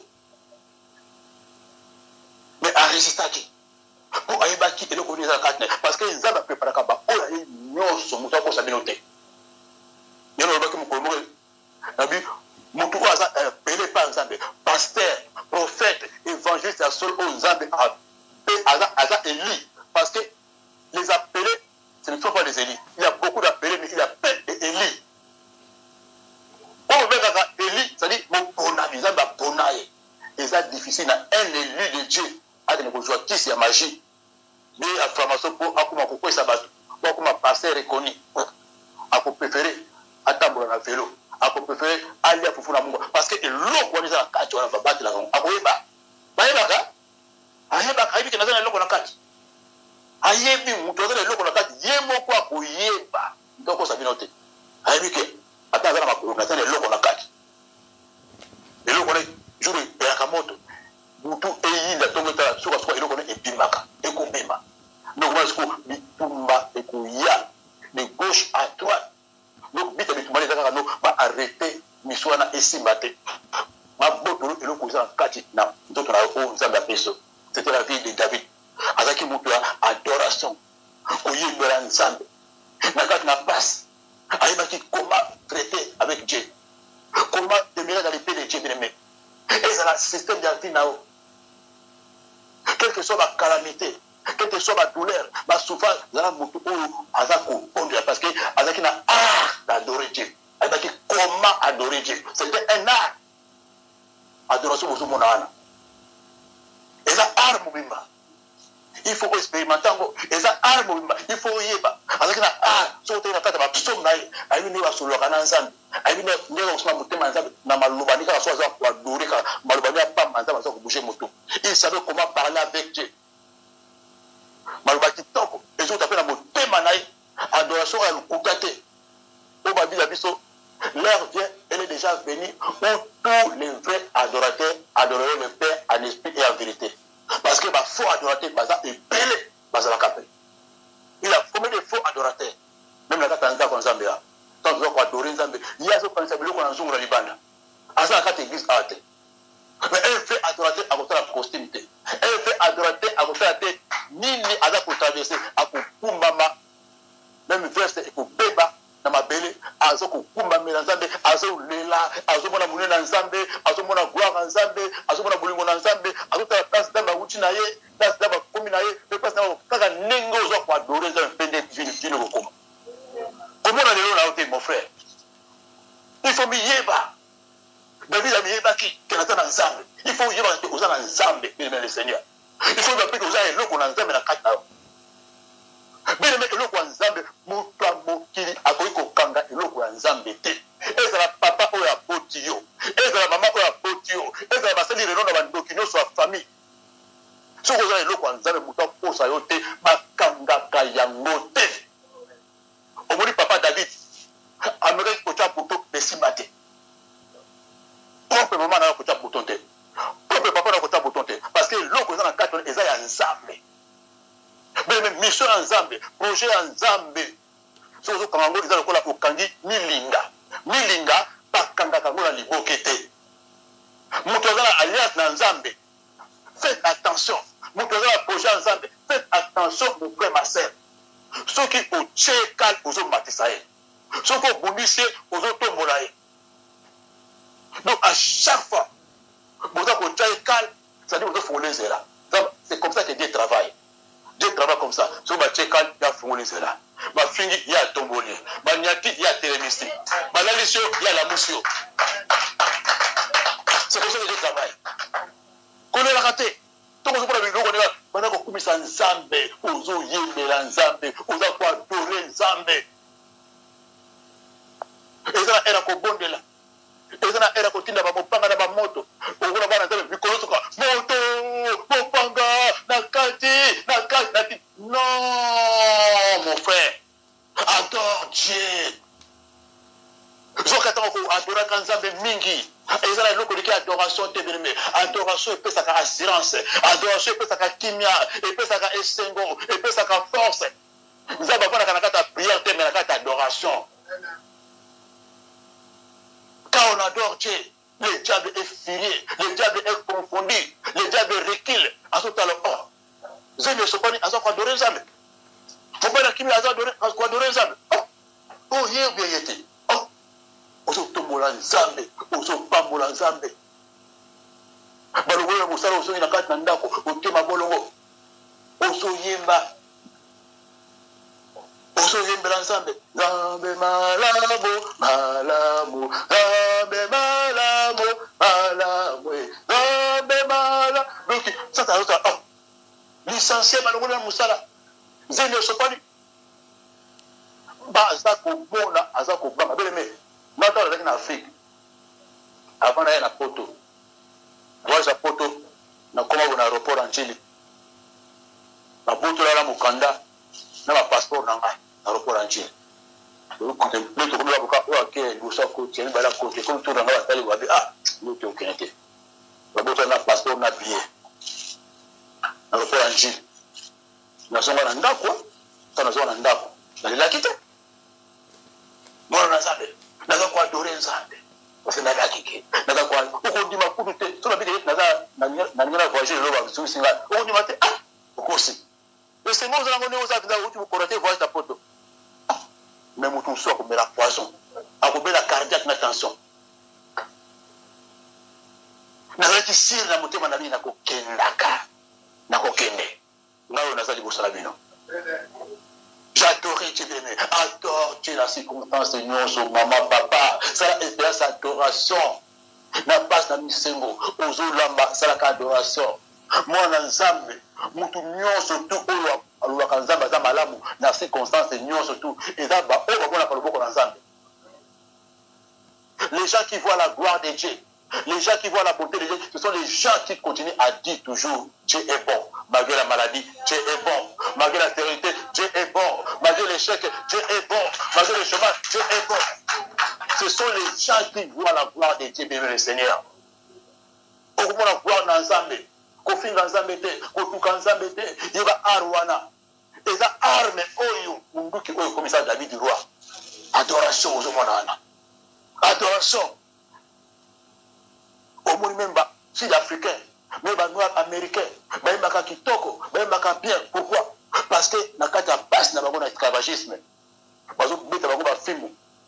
Mais à résister pour aller bâtir et le connaître à quatre parce qu'ils ont préparé Kaba. Oh là, ils sont moutons pour sa communauté. Il y a un qui me connaît. Nabi, mon tour a appelé par exemple pasteur, prophète, évangéliste, à seul aux âmes à Élie. Parce que les appelés, ce ne sont pas des Élie. Il y a beaucoup d'appelés, mais il y a peu d'Élie. On veut que Élie, c'est-à-dire mon bonaï, ils ont difficile à un élu de Dieu à des négociations qui c'est magie. Mais la formation pour comment pourquoi ça va pour comment passer reconnu à préférer attendre dans le vélo à préférer aller à Fufuna Mungo parce que l'eau qu'on est à la carte on va battre la à Koeba Baïbaka Ayeba Kaïbi qui n'a pas l'eau qu'on a carte Ayebi Moutoza l'eau qu'on a carte Yemo quoi pour Yeba donc on s'est noté Ayebi que attends la on a l'eau qu'on a carte et l'eau qu'on est jour de Yakamoto Boutou et il a tombé dans la soupe et l'eau qu'on est épimaka et qu'on bima donc moi je trouve Bitumba et Kouya de gauche à droite donc vite avec Bitumba les gars va arrêter Miswana et Simbate ma boto et le cousin Kati na d'autres là où Zamba Peso c'était la vie de David Azaki Moutoua adoration Kouye Beran Zambe Nakat na passe Aïbaki comment traiter avec Dieu comment demeurer dans les pays de Dieu bien-aimé et c'est le système d'Altinao quelle que soit ma calamité quelle que soit ma douleur, ma souffrance, parce que Azaki n'a art d'adorer Dieu. Comment adorer Dieu? C'était un art. Adoration au Monana. Et ça, art, il faut expérimenter. Et ça, art, il faut y aller. Avec un art, sur le terrain, il faut aller sur le canal. Il il savait comment parler avec Dieu. Les autres appellent adoration à l'Oukoutate. L'heure vient, elle est déjà venue où tous les vrais adorateurs adoreront le Père en esprit et en vérité. Parce que les faux adorateurs, ils pèlent. Il a formé des faux adorateurs. Même la Katanga comme Zambia. Quand on doit adorer Zambia, il y a ce qu'on appelle le Zungu Libana. À ça, la église a été. Mais elle fait adorateur à côté de la costume. Elle fait adorateur à côté de la tête. Nini à la traverser à Kumbama. Même verse et Kubeba. Na mabele azo kukumba mela nzambe azo lela azo mona munene nzambe azo mona gloire nzambe azo mona bolingo nzambe azo ta place dama uchi na ye place dama komi na ye place na kaka nengo zo kwa adorer nzambe pende divine kokoma komona lelo na ote mon frère il faut miyeba David a miyeba ki kenata na nzambe il faut yeba que oza na nzambe le Seigneur il faut que oza eloko na nzambe na kata mais le eloko ya nzambe moto mokili akoki kokanga eloko ya nzambe te ezala papa oyo aboti yo ezala mama oyo aboti yo ezala basali reno na bandoki nyonso ya famille soki ozala eloko ya nzambe moto akosa yo te bakangaka yango te omoni papa David amekaki kotya boto esimba te propre mama na kotya boton te propre papa na kotya boton te parce que eloko eza na kati eza ya nzambe. Mais mission en Zambie, projet en Zambie. Si vous avez un peu de Okangi, Milinga, pas Kangakango na Libokete. Moutouazana alliance en Zambie. Faites attention. Moutouazana projet en Zambie. Faites attention, mon frère, ma soeur. Ceux qui ont tchékal, aux autres matisaïs. Ceux qui ont boudissé, aux autres molaïs. Donc à chaque fois, vous avez un tchékal, ça dit que vous avez un c'est comme ça que Dieu travaille. Dieu travaille comme ça. Si vous avez tchékal, il y a fongoli cela. Ma fingi, il y a tomboli. Ma nyaki, il y a télémissi. Ma lalisio, il y a la moussio. C'est comme ça que Dieu travaille. Qu'on est la raté. Donc on se prend avec nous, on est là. Maintenant qu'on commence en Zambé, aux eaux yémé en Zambé, aux aquas dorés en Zambé. Et ça, elle a qu'au bon de là. Et ça, elle a qu'au tinda, mon panga, ma moto. On va voir dans le micro, moto, mon panga, nakati. Non, mon frère. Adore Dieu. Zokata ko adora kanzambe mingi. Ezala loko diki adoration te bien-aimé. Adoration peut ça assurance. Adoration peut ça kimia, et peut ça esengo, et peut ça force. Nous avons pas na kata prière te mais na kata adoration. Quand on adore Dieu, le diable est furieux, le diable est confondu, le diable recule. À tout à l'heure, je ne sais pas à quoi adorer Zambé. Faut pas qu'il à quoi adorer Zambé. Oh, hier bien été. Oh, oso tombola Zambé, oso pambola Zambé. Balongo musala oso ina kati ndako, otema bolongo. Oso yemba. Oso yembela Zambé. Zambé malamu, malamu, Zambé malamu, malamu, Zambé malamu. Donc ça t'as oh. Licencié balongo na musala. Zene sopani. Ba azako bona azako banga beleme. Mata avec na Afrique. Avant d'aller na Poto. Voyage à Poto na koma na aéroport en Chili. Na Poto la mukanda na ma passeport na ngai aéroport en Chili. Le contemple to comme avocat o ke lusa ko tieni bala ko ke comme tout na ba tali wa bi ah nous te okente. La Poto na passeport na billet. Aéroport en Chili. Nasonga na ndako kana zona ndako na kite mwana na Zambé naza kwa adorer Nzambe parce na dakike naza kwa uko ndima kudu te so na bide naza na ngana voyager le ba bisu singa uko ndima te ah uko si le sengo za ngone oza vinda uti ukorote voyage ta poto mais mutu so ko mela poisson akobela cardiaque na tension na reti sir na motema na bina ko kendaka na ko kende ngayo nazali bosala bino. adorer Dieu bien-aimé. Adore Dieu la circonstance de nyonso, maman, papa. Ça espérance adoration. Na passe na misengo. Ozo lamba, ça la adoration. Moi, na nzambe, mutu nyonso tout oyo alobaka nzambe aza malamu na circonstance de nyonso tout. Et ça, bah, on va voir la parole na nzambe. Les gens qui voient la gloire de Dieu, les gens qui voient la beauté de Dieu, ce sont les gens qui continuent à dire toujours Dieu est bon. Malgré la maladie, Dieu est bon. Malgré la stérilité, Dieu est bon. Malgré l'échec, Dieu est bon. Malgré le chômage, Dieu est bon. Ce sont les gens qui voient la gloire de Dieu, bien le Seigneur. Au moment la gloire dans Nzambe, Kofi Nzambe te, Kotuka Nzambe te, il va arwana. Et ça arme oyo, munduki oyo commissaire David du roi. Adoration aux hommes. Adoration. Au monde même, sud-africain, même noir américain, même kitoko, même bien. Pourquoi? Parce que dans le cas de base, nous avons un esclavagisme. Parce que nous avons un film.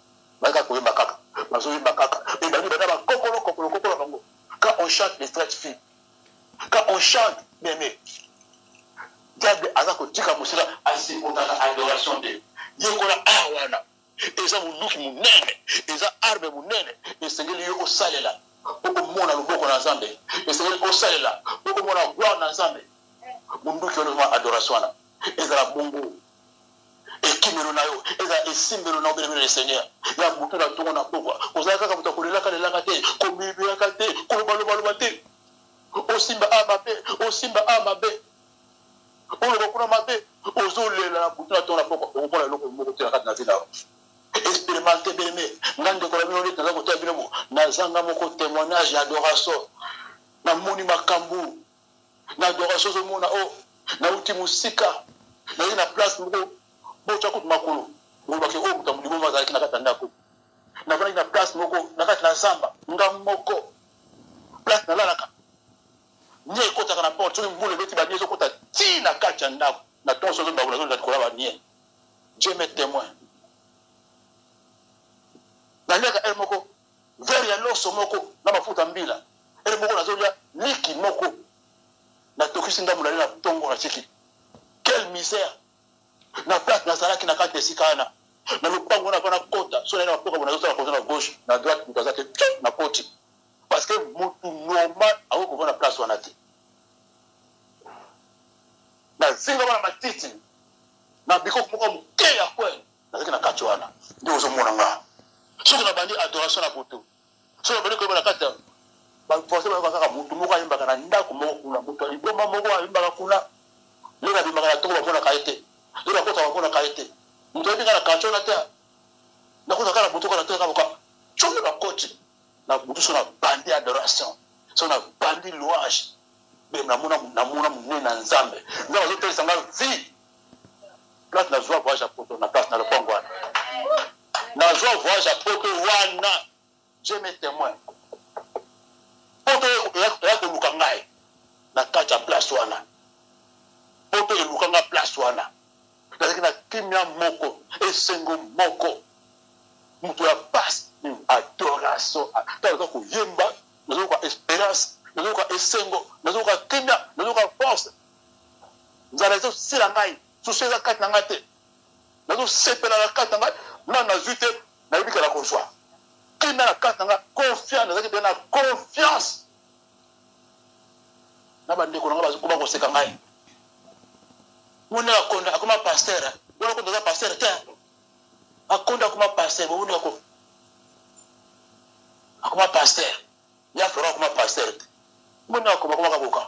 Quand on chante les stretch films, quand on chante, mais diable a tika musila asi otaka adoration de yekola awana eza muluki munene eza arme munene esengeli yo osalela okomona loboko na Nzambe esengeli osalela okomona gloire na Nzambe munduki ono adoration na ezala bongo ekimelo na yo eza esimbelo na obele le Seigneur ya butu na tongo na pokwa kozala kaka mutu akolelaka lelaka te komibelaka te kolobaloba te osimba amabe osimba amabe on le reprend mabe ozolela na butu na tongo na pokwa okomona eloko moko te na kati na vie na yo expérimenter bien aimé ngande ko la bino nete na kota bino na zanga moko témoignage d'adoration na moni makambu na adoration zo mona o na uti musika na ina place moko bocha kutu makolo ngobake o mutamuli mo mazaki na kata ndako na vana ina place moko na kati na zamba ngam moko place na lalaka nye kota kana porte so mbule beti ba nyezo kota ti na kati ndako na tonso zo mbabula zo na kola ba nie Dieu m'est témoin. Naleka el moko veri ya loso moko na mafuta mbila el moko nazolia liki moko na tokisi ndamu na tongo na chiki quelle misère na place na salaki na kati esikana na lupango na pana kota so na poka bona zotala na gauche na droite mutazake na koti parce que mutu normal ako ko na place wana te na zinga bana matiti na biko moko muke ya kweli na na kati wana ndio uzomona nga soki na bandi adoration na butu soki na bandi koyeba na kati baforce bakaka butu moko ayimbaka na ndako moko kuna butu liboma moko ayimbaka kuna lelo abimbaka na toko bapona kaete lelo akota bapona kaete mutu ayibinga na kancho na te nakota kala butu kana te kaboka chombe bakoti na butu so na bandi adoration so na bandi louange be namuna munene na Nzambe nzambe azotelisa nga vie place na joie voyage à poto na place na le pongo wana na joie voyage à poto wana Dieu m'est témoin poto ya ko luka ngai na kati ya place wana poto eluka nga place wana parce que na kimia moko esengo moko mutu ya passe adoration tazo ko yemba nazo ko espérance nazo ko esengo nazo ko kimia nazo ko force nzala zo sila ngai suseza kati na ngate nazo sepela la kati na ngai na zute na yibika la conjoie kimia na kati na ngai confiance nazaki pe na confiance na bande ko nga bazukuba ko seka ngai mona akonda akoma pasteur wala ko ndaza pasteur te akonda akoma pasteur bo wona ko akoma pasteur ya fera akoma pasteur mona akoma ka boka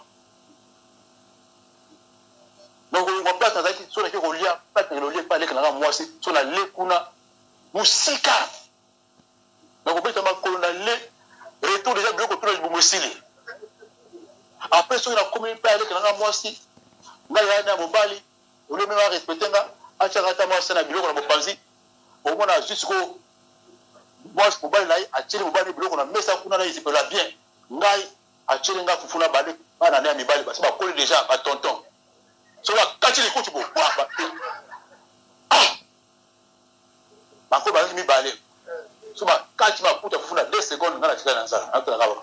donc on place dans qui sur les relier pas que le lien pas les kana mwasi sur la lekuna musika donc on peut tellement colonel retour déjà bloqué tout le bomosili après sur la commune pas les kana mwasi na ya na mobali on le même respecter nga acha kata mwasi na biloko na bopanzi au moins jusqu'au mwasi mobali na acheli mobali biloko na mesa kuna na isipela bien ngai acheli nga fufuna bale bana na mibali parce ba coller déjà à tonton. So la kati le kuti bo papa ah bako ba mi bale so ba kati ba puta fufuna 2 secondes ngana tika na nzala atala kaba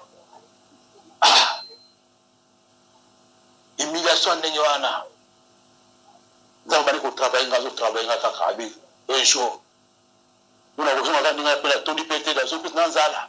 ah humiliation nenyo wana Nous avons travaillé un jour. Nous avons besoin de tout pété dans ce dans Zala.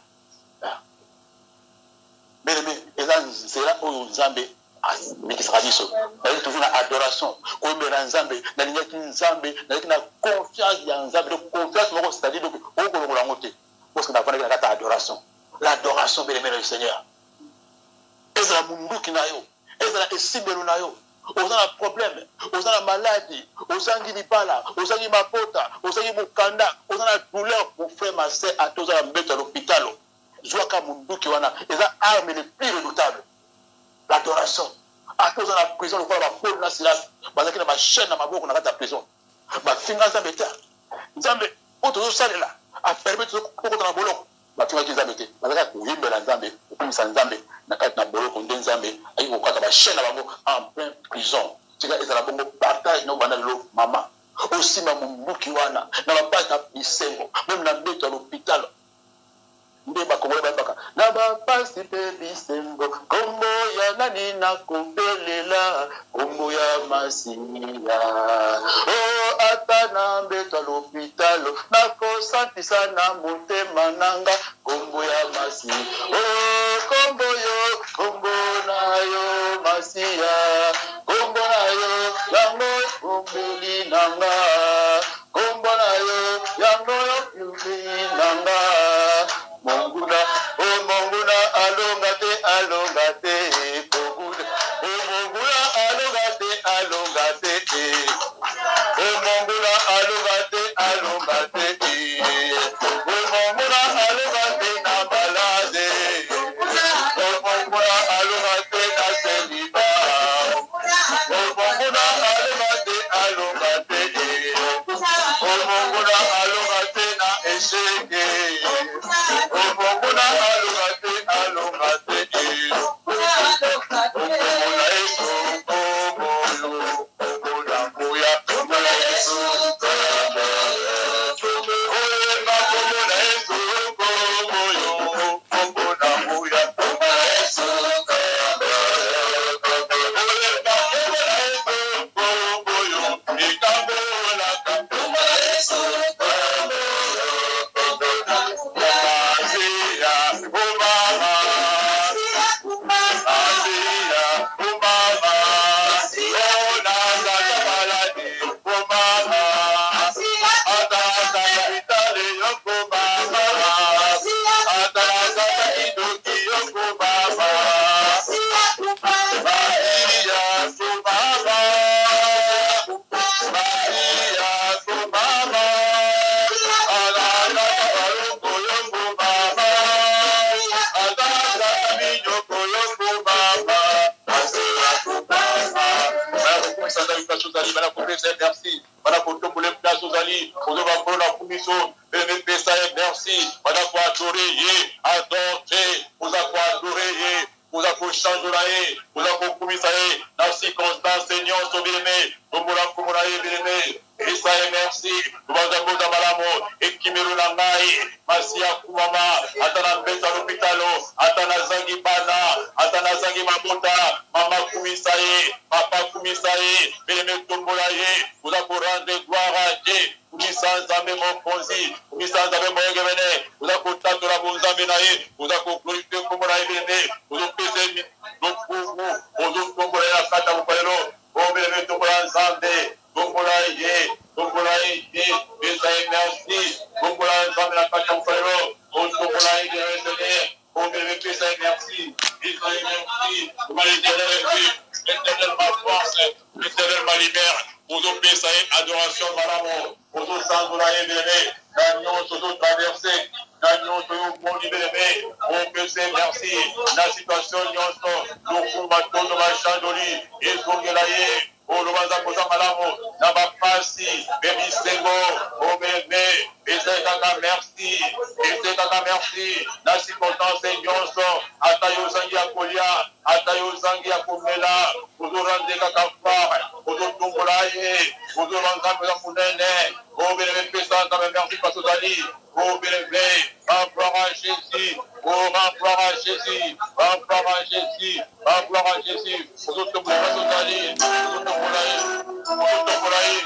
Mais c'est là où Zambé, mais qui sera dit ça. Il y a toujours l'adoration. Comme dans Zambé, dans les Zambé, dans la confiance dans Zambé, confiance, c'est-à-dire que on l'a monté. Parce qu'on a fait la adoration. L'adoration, bien aimé le Seigneur. Ezra Mundu Kinayo, Ezra Esiberunayo. Aux a problème, aux a maladie, aux a Nibala, aux a Mapota, aux a Mukanda, aux a douleur pour faire ma sœur à tous à l'hôpital. Jouaka Mundu Kiwana, et ça arme les plus redoutables. L'adoration. À tous à la prison, le corps va prendre la silence. Parce que ma chaîne à ma bouche, on a la prison. Ma finance Zambeta. Zambé, autre salle là, a permis de se couper dans la bolo. Ma finance Zambeta. Parce que vous vivez dans Zambé, vous pouvez s'en Zambé. Na kati na bolo konde Nzambe ayi ko kata ba chaîne bango en pleine prison tika ezala bongo partage no bana lo mama aussi ma mumbuki wana na ba pata bisengo même na beto à l'hôpital nde ba kongola ba baka na ba pasi pe bisengo kombo ya nani na kombelela kombo ya masiya oh atana beto à l'hôpital na ko santisa na motema nanga kombo ya masiya oh kombo yo kombo na yo masiya kombo na yo yango kumbili nanga kombo na yo yango kumbili nanga monguna o monguna alonga te monguna o monguna alonga te o monguna alonga te o monguna alonga te na balade o monguna alonga te na seliba o monguna alonga te o monguna alonga te na esheke o monguna alonga te omonguna yesu omoyo omona moya omona yesu oyeba komona yesu omoyo omona moya omona yesu oyeba komona yesu omoyo ikambola omona yesu merci. Voilà pour tout le place aux alliés. Pour nous prendre la commission. Merci. Voilà pour adorer, adorer. Vous avez adoré, vous avez changé la haie. Vous avez commis la circonstance, Seigneur, sauvé-aimé. Nous voulons commémorer, bien-aimé. Et ça est merci. Nous allons vous amalamo. Et qui me l'engaille. Merci à Koumama. Atana Mbeta l'hôpital. Atana Zangi Bana. Atana Zangi Mabota. Mama Koumisaye. Papa Koumisaye. Bien-aimé Tombolaye. Vous allez rendre gloire à Dieu. Kumisa Nzambe Mokonzi. Kumisa Nzambe Moyegevene. Vous allez contacter la Bonzambe Naye. Vous allez glorifier Koumolaye bien-aimé. Vous allez peser nos pauvres. Vous allez Tombolaye la Kata Moukalelo. Oh bien-aimé Tombolaye Nzambe. Tombolaye. Tombolaye. Besaye merci. Tombolaye Nzambe la Kata Moukalelo. Oh Tombolaye bien-aimé. Oh bien-aimé Besaye merci. Besaye merci. Vous m'avez dit l'éternel ma force. L'éternel ma libère. Pour nous payer adoration, madame, pour nous s'envoler, bien-aimé, nous sommes traversés, nous sommes bon libérés, on peut se merci, la situation, nous sommes tous nos chandeliers, et nous sommes là, oh, nous sommes madame, n'a pas passé, baby Sengo, oh, bébé, et c'est kaka merci, la circonstance, nous sommes, Atayo Zangi Akolia, Atayo Zangi Akomela, pour nous rendre kaka fort, pour nous tomber, pour nous rendre kaka founene, oh, bébé, merci, parce que vous allez, oh, bébé, gloire à Jésus, oh, gloire à Jésus, gloire à Jésus, gloire à Jésus, pour nous tomber, pour nous tomber,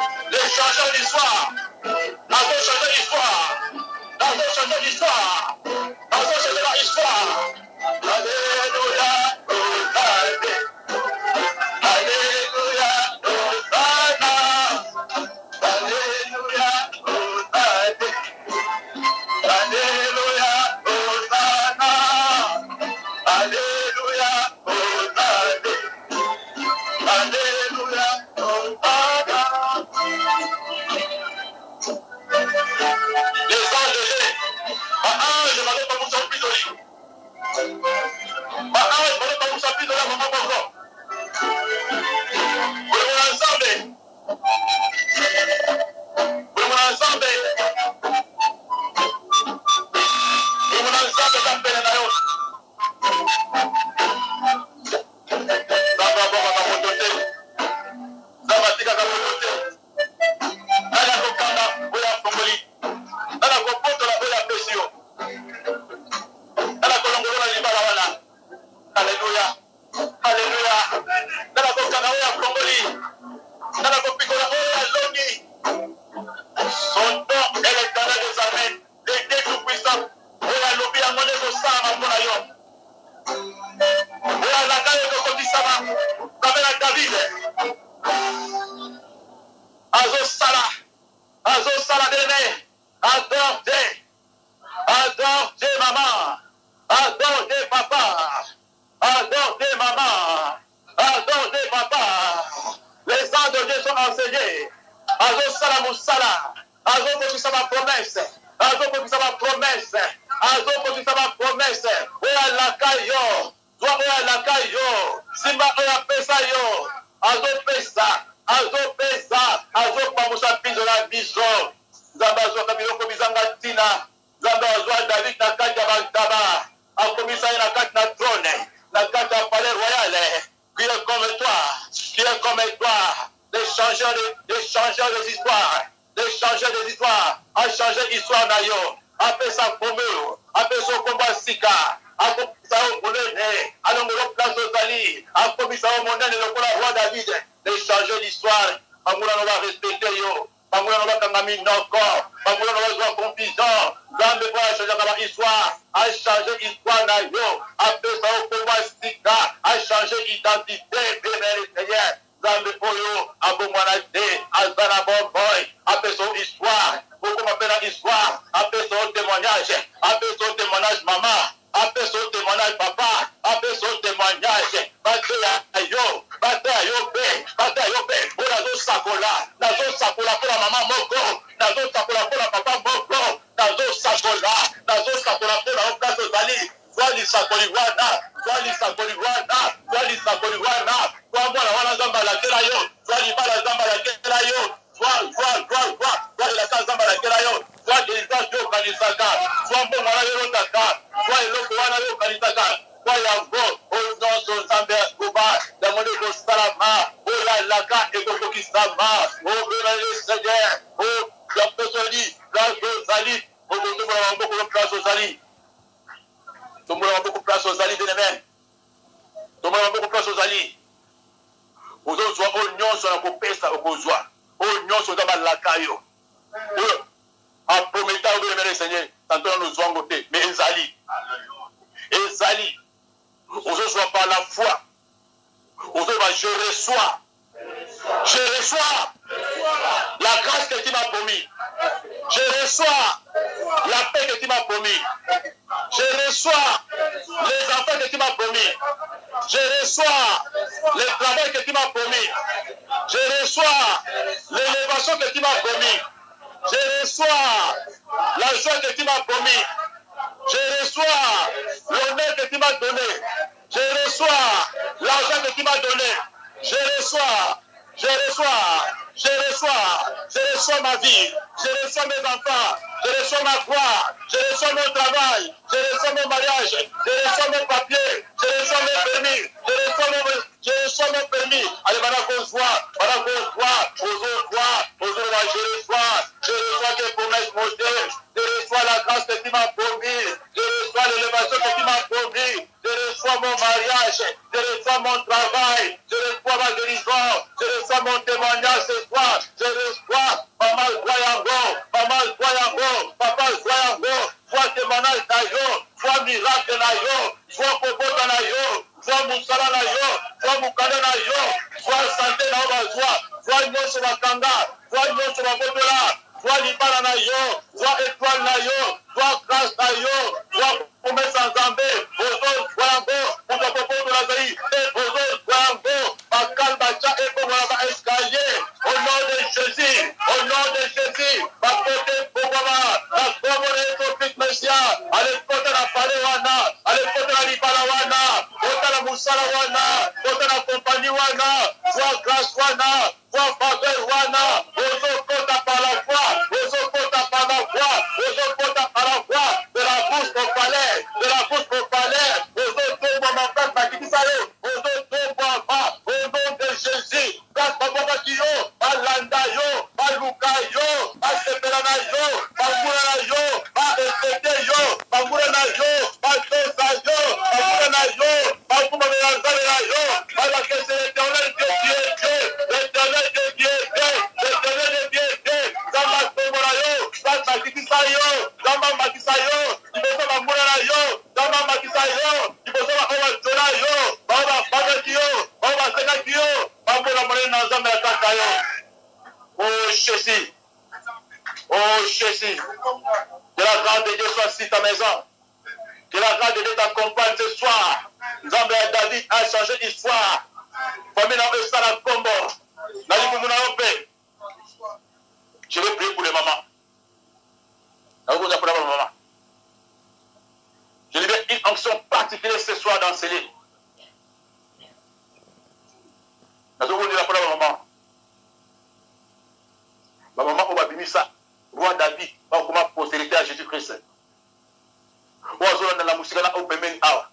Les changeurs d'histoire. Dans un changeur d'histoire. Dans un changeur d'histoire. Dans un changeur d'histoire. Alléluia. Alléluia. Alléluia. Alléluia. Alléluia. Alléluia. Les anges, je m'avais pas vous sortir de lui. Je m'avais pas vous sortir de la maman encore. Vous le ensemble. Vous le ensemble. Vous le ensemble dans le Nayo. Zamba baba kamotote. Zamba tika kamotote. Nana kokanga oya fongoli. Nana kopoto la oya pesio. Nana kolongolo na libala wana. Alléluia. Alléluia. Nana kokanga oya fongoli. Nana kopikola oya longi. Son nom est l'éternel des armées. Les dieux tout-puissants. Oya lobi ya ngone ko sama mpona yo. Oya lakayo ko kotisama. Kamela David. Azo sala dene. Adore maman. Adore papa. Adore maman. Adore papa. Les anges de Dieu sont enseignés. Azo sala musala. Azo kotisa ma promesse. Azo kotisa ma promesse. Azo kotisa ma promesse. Oya lakayo. Toi oya lakayo. Simba oya pesa yo. Azo pesa. Azo pamusa pizo na biso. Zamba zo kamiloko bizanga tina. Zamba zo David na kati ya bantaba. Akomisa na kati na trône. Na kati ya palais royal. Qui est comme toi. Les changeurs des histoires. Les changeurs des histoires. A changé l'histoire na yo. Après sa pomeur. Après son combat sika. Akomisa au monene. Alongolo place aux alliés. Akomisa au monene le roi David. Les changeurs d'histoire. Pamula no va respecter yo. Pamula no va kangami noko. Pamula no va jouer confusion. Zambe pour changer la histoire. A changer l'histoire na yo. Après ça au combat sika. A changer l'identité. Bénémoine Seigneur. Zambe pour yo. Abomwana de. Azana bon boy. Après son histoire. Beaucoup m'appellent la histoire. Après son témoignage. Après son témoignage maman. Après son témoignage papa. Après son témoignage. Bate yo pe. Pour nazo sakola pour la maman moko. Nazo sakola pour la papa moko. Nazo sakola pour la place ozali. Toi sakoli wana. Toi mwana wana zamba la kela yo. Toi libala zamba la kela yo. Toi la zamba la kela yo. Toi délivrance yo kanisaka. Toi mbongo yo taka. Toi eloko wana yo kanisaka. Toi yango ozo zambe kuba. Damone ko salama. Ola laka ekoko kisama. O bénémoine Seigneur. O la pesoli, place ozali. O tombola mboko place ozali. Tombola mboko place ozali bénémoine. Tombola mboko place ozali. Ozozwa o nyonso na kopesa okozwa. O nyonso za balaka yo. En promettant au bénémoine Seigneur, tantôt nous zwangos te, mais ezali. Ozozwa par la foi. Ozozwa je reçois la grâce que tu m'as promis. Je reçois la paix que tu m'as promis. Je reçois les enfants que tu m'as promis. Je reçois le travail que tu m'as promis. Je reçois l'élévation que tu m'as promis. Je reçois la joie que tu m'as promis. Je reçois l'honneur que tu m'as donné. Je reçois l'argent que tu m'as donné. Je reçois ma vie. Je reçois mes enfants. Je reçois ma foi. Je reçois mon travail. Je reçois mon mariage. Je reçois mon papier. Je reçois mes permis. Je reçois mon permis. Allez, maintenant qu'on se voit. Je reçois tes promesses, mon Dieu. Je reçois la grâce que tu m'as promis. Je reçois l'élévation que tu m'as promis. Je reçois mon mariage. Je reçois mon travail. Je reçois ma guérison. Je reçois mon témoignage ce soir. je reçois, maman Zoyango, papa Zoyango, vois témoignage na yo, vois miracle na yo, vois kokota na yo, vois musala na yo, vois mukanda na yo, vois santé na yo bazwa, vois nyonso bakanga, vois nyonso bakotola, vois libala na yo, vois étoile na yo, vois grâce na yo, vois promesse en Zambé, bozo Zoyango, mutokopoto na zai, et bozo Zoyango, bakal bacha et komona escalier, au nom de Jésus, au nom de Jésus, bakote bokoma, la komone etopik mesia, ale kote na pale wana, ale kote na libala wana, kote na musala wana, kote na kompagnie wana, vois grâce wana, vois faveur wana, bozo kota par la foi, bozo kota par la foi, bozo kota par la foi, de la bouche au palais, de la bouche au palais, bozo tombo makat bakibisayo, bozo tombo apa, au nom de Jésus, grâce babaka kiyo, balanda yo, baluka yo, basepela na yo, bangura na yo, baestete yo, bangura na yo, batosa yo, bangura na yo, bakuma na nzale na yo, balakese l'éternel de Dieu, l'éternel de Dieu, l'éternel de Dieu, zamba tombo na yo, zamba kitisa yo, zamba makisa yo, iboso bangura na yo, zamba makisa yo, iboso bakoba zola yo, baba bagaki yo, baba sekaki yo, bangura mole na zamba ya kaka yo. Oh Jésus, oh Jésus, que la grâce de Dieu soit sur ta maison, que la grâce de Dieu t'accompagne ce soir. Nzambe ya David a changé l'histoire. Famille na esala kombo, na libumu na yo pe. Je vais prier pour les mamans. Je libère une onction particulière ce soir dans ces lits. Je vais vous dire pour la maman. Ma maman, on va bénir ça. Roi David, on va postérité à Jésus-Christ. On va dans la musique, on va bénir ça.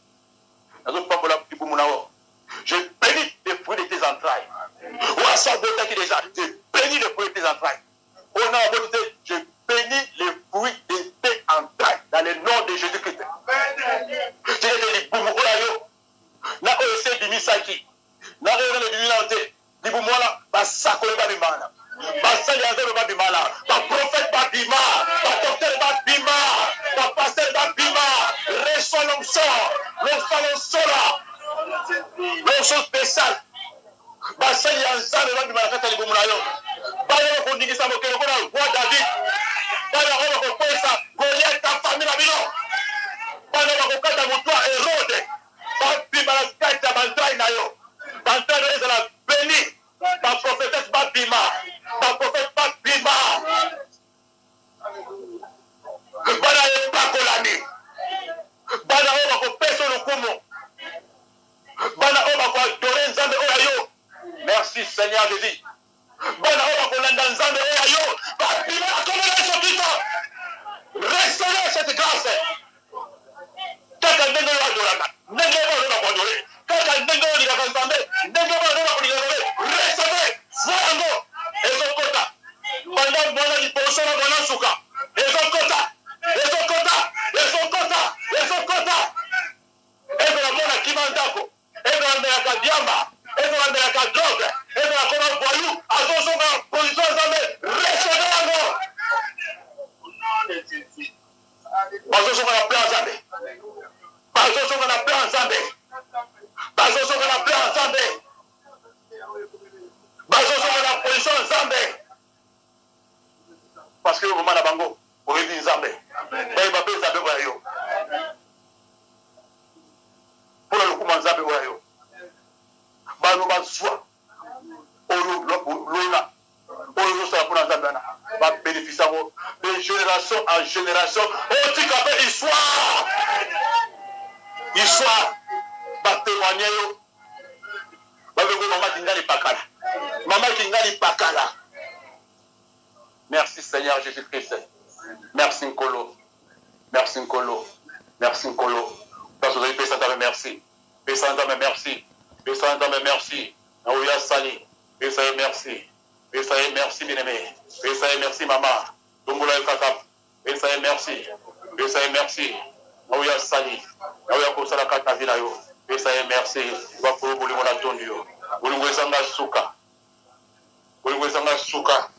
Je bénis les fruits de tes entrailles. On va sortir qui déjà. Je bénis les fruits de tes entrailles. On a beauté. Je bénis les fruits de tes entrailles dans le nom de Jésus-Christ. Je dis boum olayo. Na oese bimisaki. Na oese biminante. Di boum ola basako ba bimana. Basali azero ba bimana. Ba prophète ba bima. Ba docteur ba bima. Ba pasteur ba bima. Reçois l'onction. L'onction là. L'onction spéciale. Basali azero ba bimana kata li boum olayo. Ba yo ko ndingisa mokelo ko na roi David. Ba yo ko pesa Goliath ta famille na bino. Ba yo ko kata mutwa Hérode. Ba bima la kata bantai na yo. Bantai na la béni. Ba prophétesse ba bima. Ba prophète ba bima. Bana ye pakolani. Bana oba ko peso lukumu. Bana oba ko adorer Nzambe oyo. Merci Seigneur Jésus. Bana oba ko landa Nzambe oyo. Ba bima akomela so kito. Restaurez cette grâce. Kaka ndenge yo adoraka. Ndenge yo adoraka adoré. Kaka ndenge yo likaka Nzambe. Ndenge yo adoraka likaka. Recevez. Voyango. Ezokota. Banda mwana liposo na mwana suka. Ezokota. Ezokota. Ezokota. Ezokota. Ezo na mwana kimandako. Ezo na mbelaka diamba. Ezo na mbelaka drogue. Ezo na kona voyou. Azosonga position Nzambe. Recevez yango. Bazosonga na plan Nzambe. Bazosonga na plan Nzambe. Bazosonga na plan Nzambe. Bazosonga na position Nzambe. Parce que au moment na bango, on dit Nzambe. Ba ba pe Nzambe wa yo. Pour le coup Nzambe wa yo. Ba no ba soi. Lona. Oyo ça pour Nzambe na. Va bénéficier de génération en génération. On dit qu'a fait histoire. Histoire. Va témoigner yo. Va venir maman kingali pakala. Maman kingali pakala. Merci Seigneur Jésus-Christ. Merci Nkolo. Merci Nkolo. Merci Nkolo. Parce que vous avez fait ça, merci. Fait ça, merci. Fait ça, merci. Naouya Sali. Fait ça, merci. Fait ça, merci, bien-aimé. Fait ça, merci, maman. Dumboula Kakap. Fait ça, merci. Fait ça, merci. Naouya Sali. Naouya Kosala Katavilayo. Fait ça, merci. Wakuru Bouli Monatondio. Boulingwe Sanga Souka. olingo ezanga suka